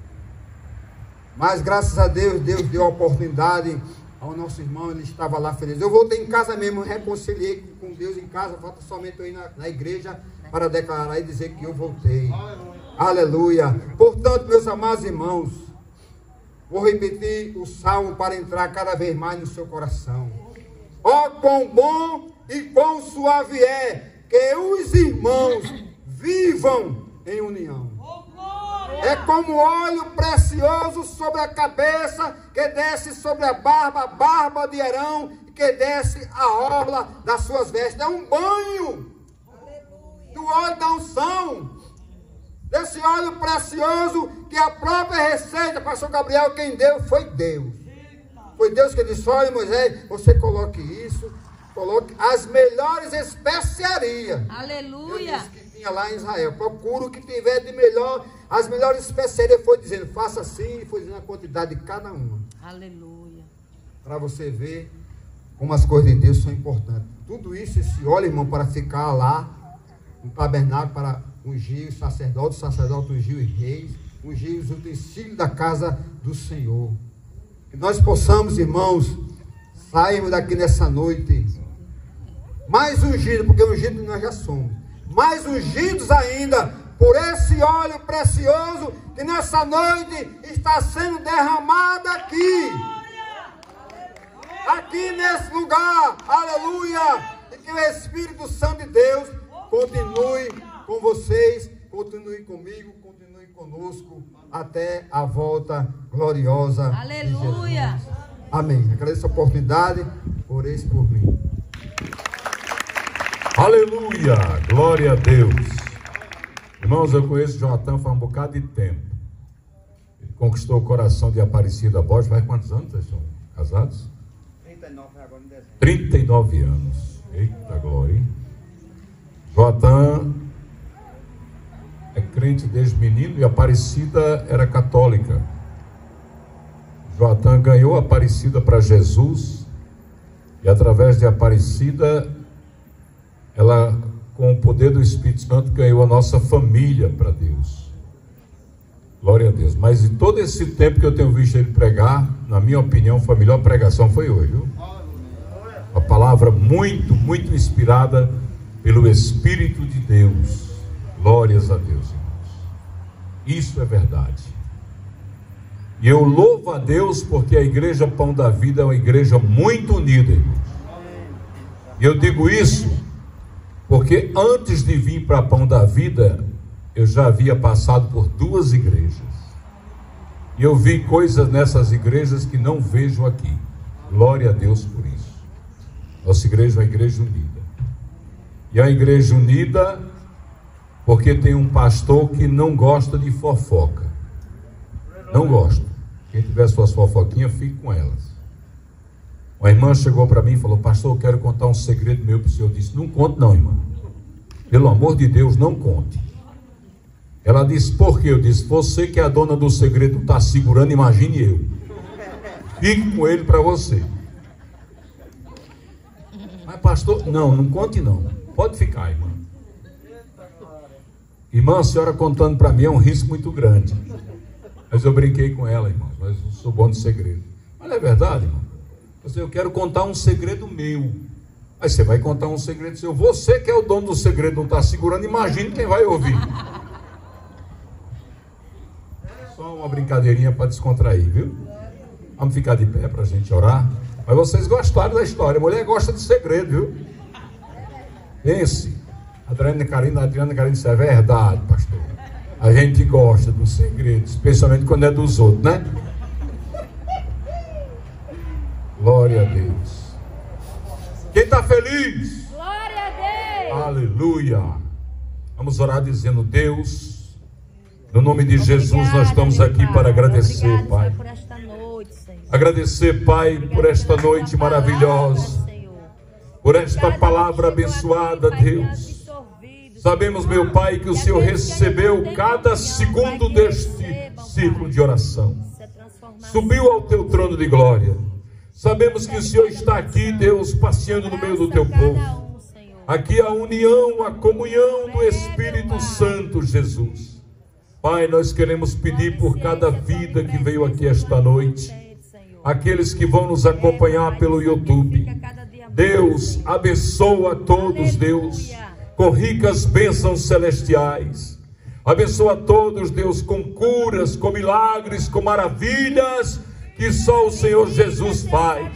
Mas graças a Deus, Deus deu a oportunidade ao nosso irmão, ele estava lá feliz. Eu voltei em casa mesmo, reconciliei com Deus em casa, falta somente eu ir na igreja para declarar e dizer que eu voltei. Aleluia. Portanto, meus amados irmãos, vou repetir o salmo para entrar cada vez mais no seu coração. Ó, quão bom e quão suave é que os irmãos vivam em união. É como óleo precioso sobre a cabeça, que desce sobre a barba de Arão, que desce a orla das suas vestes. É um banho do óleo da unção, desse óleo precioso que a própria receita, pastor Gabriel, quem deu foi Deus. Foi Deus que disse: olha, Moisés, você coloque isso, coloque as melhores especiarias. Aleluia! Eu disse que tinha lá em Israel. Procura o que tiver de melhor, as melhores especiarias. Foi dizendo: faça assim, e foi dizendo a quantidade de cada uma. Aleluia! Para você ver como as coisas de Deus são importantes. Tudo isso, esse óleo, irmão, para ficar lá no tabernáculo, para ungir os sacerdotes ungir os reis, ungir os utensílios da casa do Senhor. Que nós possamos, irmãos, sairmos daqui nessa noite mais ungidos, porque ungidos nós já somos, mais ungidos ainda por esse óleo precioso que nessa noite está sendo derramado aqui nesse lugar. Aleluia! E que o Espírito Santo de Deus continue com vocês, continue comigo, continue conosco até a volta gloriosa. Aleluia! De Jesus. Amém. Agradeço a oportunidade, orei por mim. Aleluia! Glória a Deus! Irmãos, eu conheço Joatan faz um bocado de tempo. Ele conquistou o coração de Aparecida Borges. Faz quantos anos vocês são casados? 39 agora em dezembro. 39 anos. Eita glória, hein? Joatan é crente desde menino e Aparecida era católica. Joatan ganhou Aparecida para Jesus e através de Aparecida ela com o poder do Espírito Santo, ganhou a nossa família para Deus. Glória a Deus. Mas em todo esse tempo que eu tenho visto ele pregar, na minha opinião, a melhor pregação foi hoje, viu? Uma palavra muito, muito inspirada pelo Espírito de Deus. Glórias a Deus, irmãos. Isso é verdade. E eu louvo a Deus porque a Igreja Pão da Vida é uma igreja muito unida, irmãos. E eu digo isso porque antes de vir para Pão da Vida, eu já havia passado por 2 igrejas. E eu vi coisas nessas igrejas que não vejo aqui. Glória a Deus por isso. Nossa igreja é uma igreja unida. E é uma igreja unida porque tem um pastor que não gosta de fofoca. Não gosta. Quem tiver suas fofoquinhas, fique com elas. Uma irmã chegou para mim e falou: pastor, eu quero contar um segredo meu para o senhor. Eu disse: não conte não, irmã. Pelo amor de Deus, não conte. Ela disse: por quê? Eu disse: você que é a dona do segredo está segurando, imagine eu. Fique com ele para você. Mas pastor, não conte não. Pode ficar, irmã. Irmã, a senhora contando para mim é um risco muito grande. Mas eu brinquei com ela, irmão. Mas eu sou bom de segredo. Mas não é verdade, irmão? Eu quero contar um segredo meu. Aí você vai contar um segredo seu. Você que é o dono do segredo, não está segurando, imagine quem vai ouvir. Só uma brincadeirinha para descontrair, viu? Vamos ficar de pé para a gente orar. Mas vocês gostaram da história. A mulher gosta de segredo, viu? Pense. Adriana Carina, isso é verdade, pastor. A gente gosta do segredo, especialmente quando é dos outros, né? Glória a Deus. Quem está feliz? Glória a Deus. Aleluia. Vamos orar dizendo: Deus, no nome de Jesus, nós estamos aqui para agradecer, obrigado, Pai. Senhor, por esta noite, Senhor. Agradecer, Pai, por esta noite maravilhosa, por esta palavra abençoada, Deus. Sabemos, meu Pai, que o Senhor recebeu cada segundo deste ciclo de oração. Subiu ao teu trono de glória. Sabemos que o Senhor está aqui, Deus, passeando no meio do teu povo. Aqui a união, a comunhão do Espírito Santo, Jesus. Pai, nós queremos pedir por cada vida que veio aqui esta noite, aqueles que vão nos acompanhar pelo YouTube. Deus, abençoa a todos, Deus, com ricas bênçãos celestiais. Abençoa a todos, Deus, com curas, com milagres, com maravilhas que só o Senhor Jesus faz.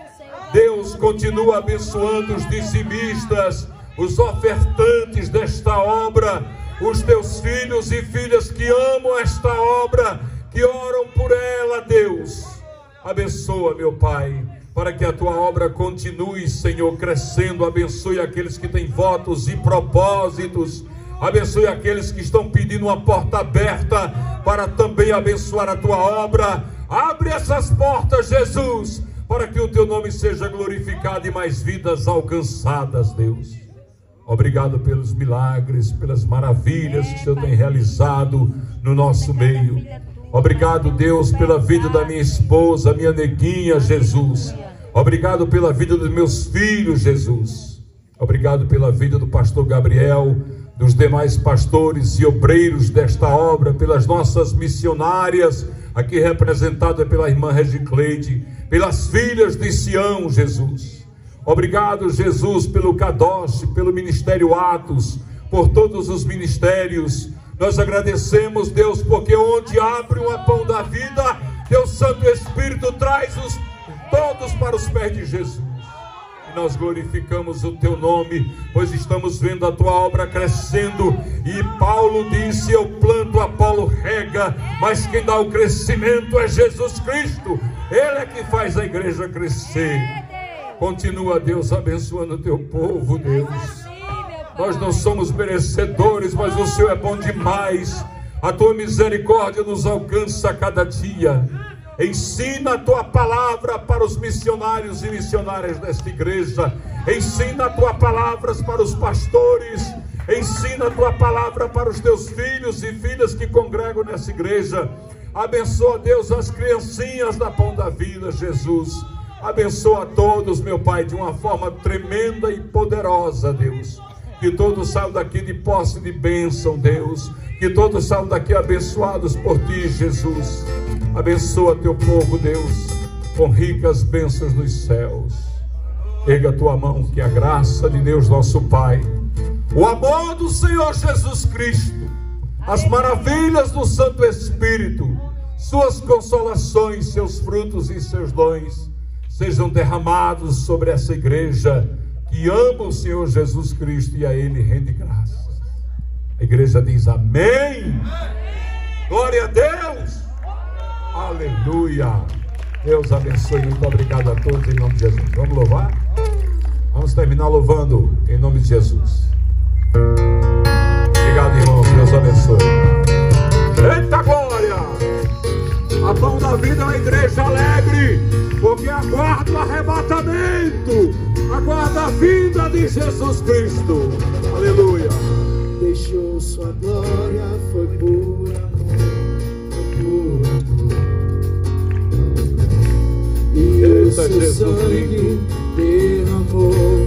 Deus, continua abençoando os dizimistas, os ofertantes desta obra, os teus filhos e filhas que amam esta obra, que oram por ela, Deus. Abençoa, meu Pai, para que a tua obra continue, Senhor, crescendo. Abençoe aqueles que têm votos e propósitos. Abençoe aqueles que estão pedindo uma porta aberta para também abençoar a tua obra. Abre essas portas, Jesus, para que o teu nome seja glorificado e mais vidas alcançadas, Deus. Obrigado pelos milagres, pelas maravilhas que o Senhor tem realizado no nosso meio. Obrigado, Deus, pela vida da minha esposa, minha neguinha, Jesus. Obrigado pela vida dos meus filhos, Jesus. Obrigado pela vida do pastor Gabriel, dos demais pastores e obreiros desta obra, pelas nossas missionárias, aqui representada pela irmã Regicleide, pelas filhas de Sião, Jesus. Obrigado, Jesus, pelo Kadosh, pelo Ministério Atos, por todos os ministérios. Nós agradecemos, Deus, porque onde abre uma Pão da Vida, Deus Santo Espírito traz-os todos para os pés de Jesus. E nós glorificamos o teu nome, pois estamos vendo a tua obra crescendo. E Paulo disse: eu planto, Apolo rega, mas quem dá o crescimento é Jesus Cristo. Ele é que faz a igreja crescer. Continua, Deus, abençoando o teu povo, Deus. Nós não somos merecedores, mas o Senhor é bom demais. A tua misericórdia nos alcança a cada dia. Ensina a tua palavra para os missionários e missionárias desta igreja. Ensina a tua palavra para os pastores. Ensina a tua palavra para os teus filhos e filhas que congregam nessa igreja. Abençoa, Deus, as criancinhas da Pão da Vida, Jesus. Abençoa a todos, meu Pai, de uma forma tremenda e poderosa, Deus. Que todos saiam daqui de posse de bênção, Deus. Que todos saiam daqui abençoados por Ti, Jesus. Abençoa Teu povo, Deus, com ricas bênçãos nos céus. Erga a Tua mão, que a graça de Deus nosso Pai, o amor do Senhor Jesus Cristo, as maravilhas do Santo Espírito, suas consolações, seus frutos e seus dons sejam derramados sobre essa igreja que ama o Senhor Jesus Cristo e a Ele rende graças. A igreja diz amém. Glória a Deus. Aleluia. Deus abençoe. Muito obrigado a todos em nome de Jesus. Vamos louvar? Vamos terminar louvando em nome de Jesus. Obrigado, irmãos. Deus abençoe. Eita glória! A Pão da Vida é uma igreja alegre, porque aguarda o arrebatamento, aguarda a vinda de Jesus Cristo. Aleluia. Deixou sua glória, foi por amor, e o seu sangue derramou.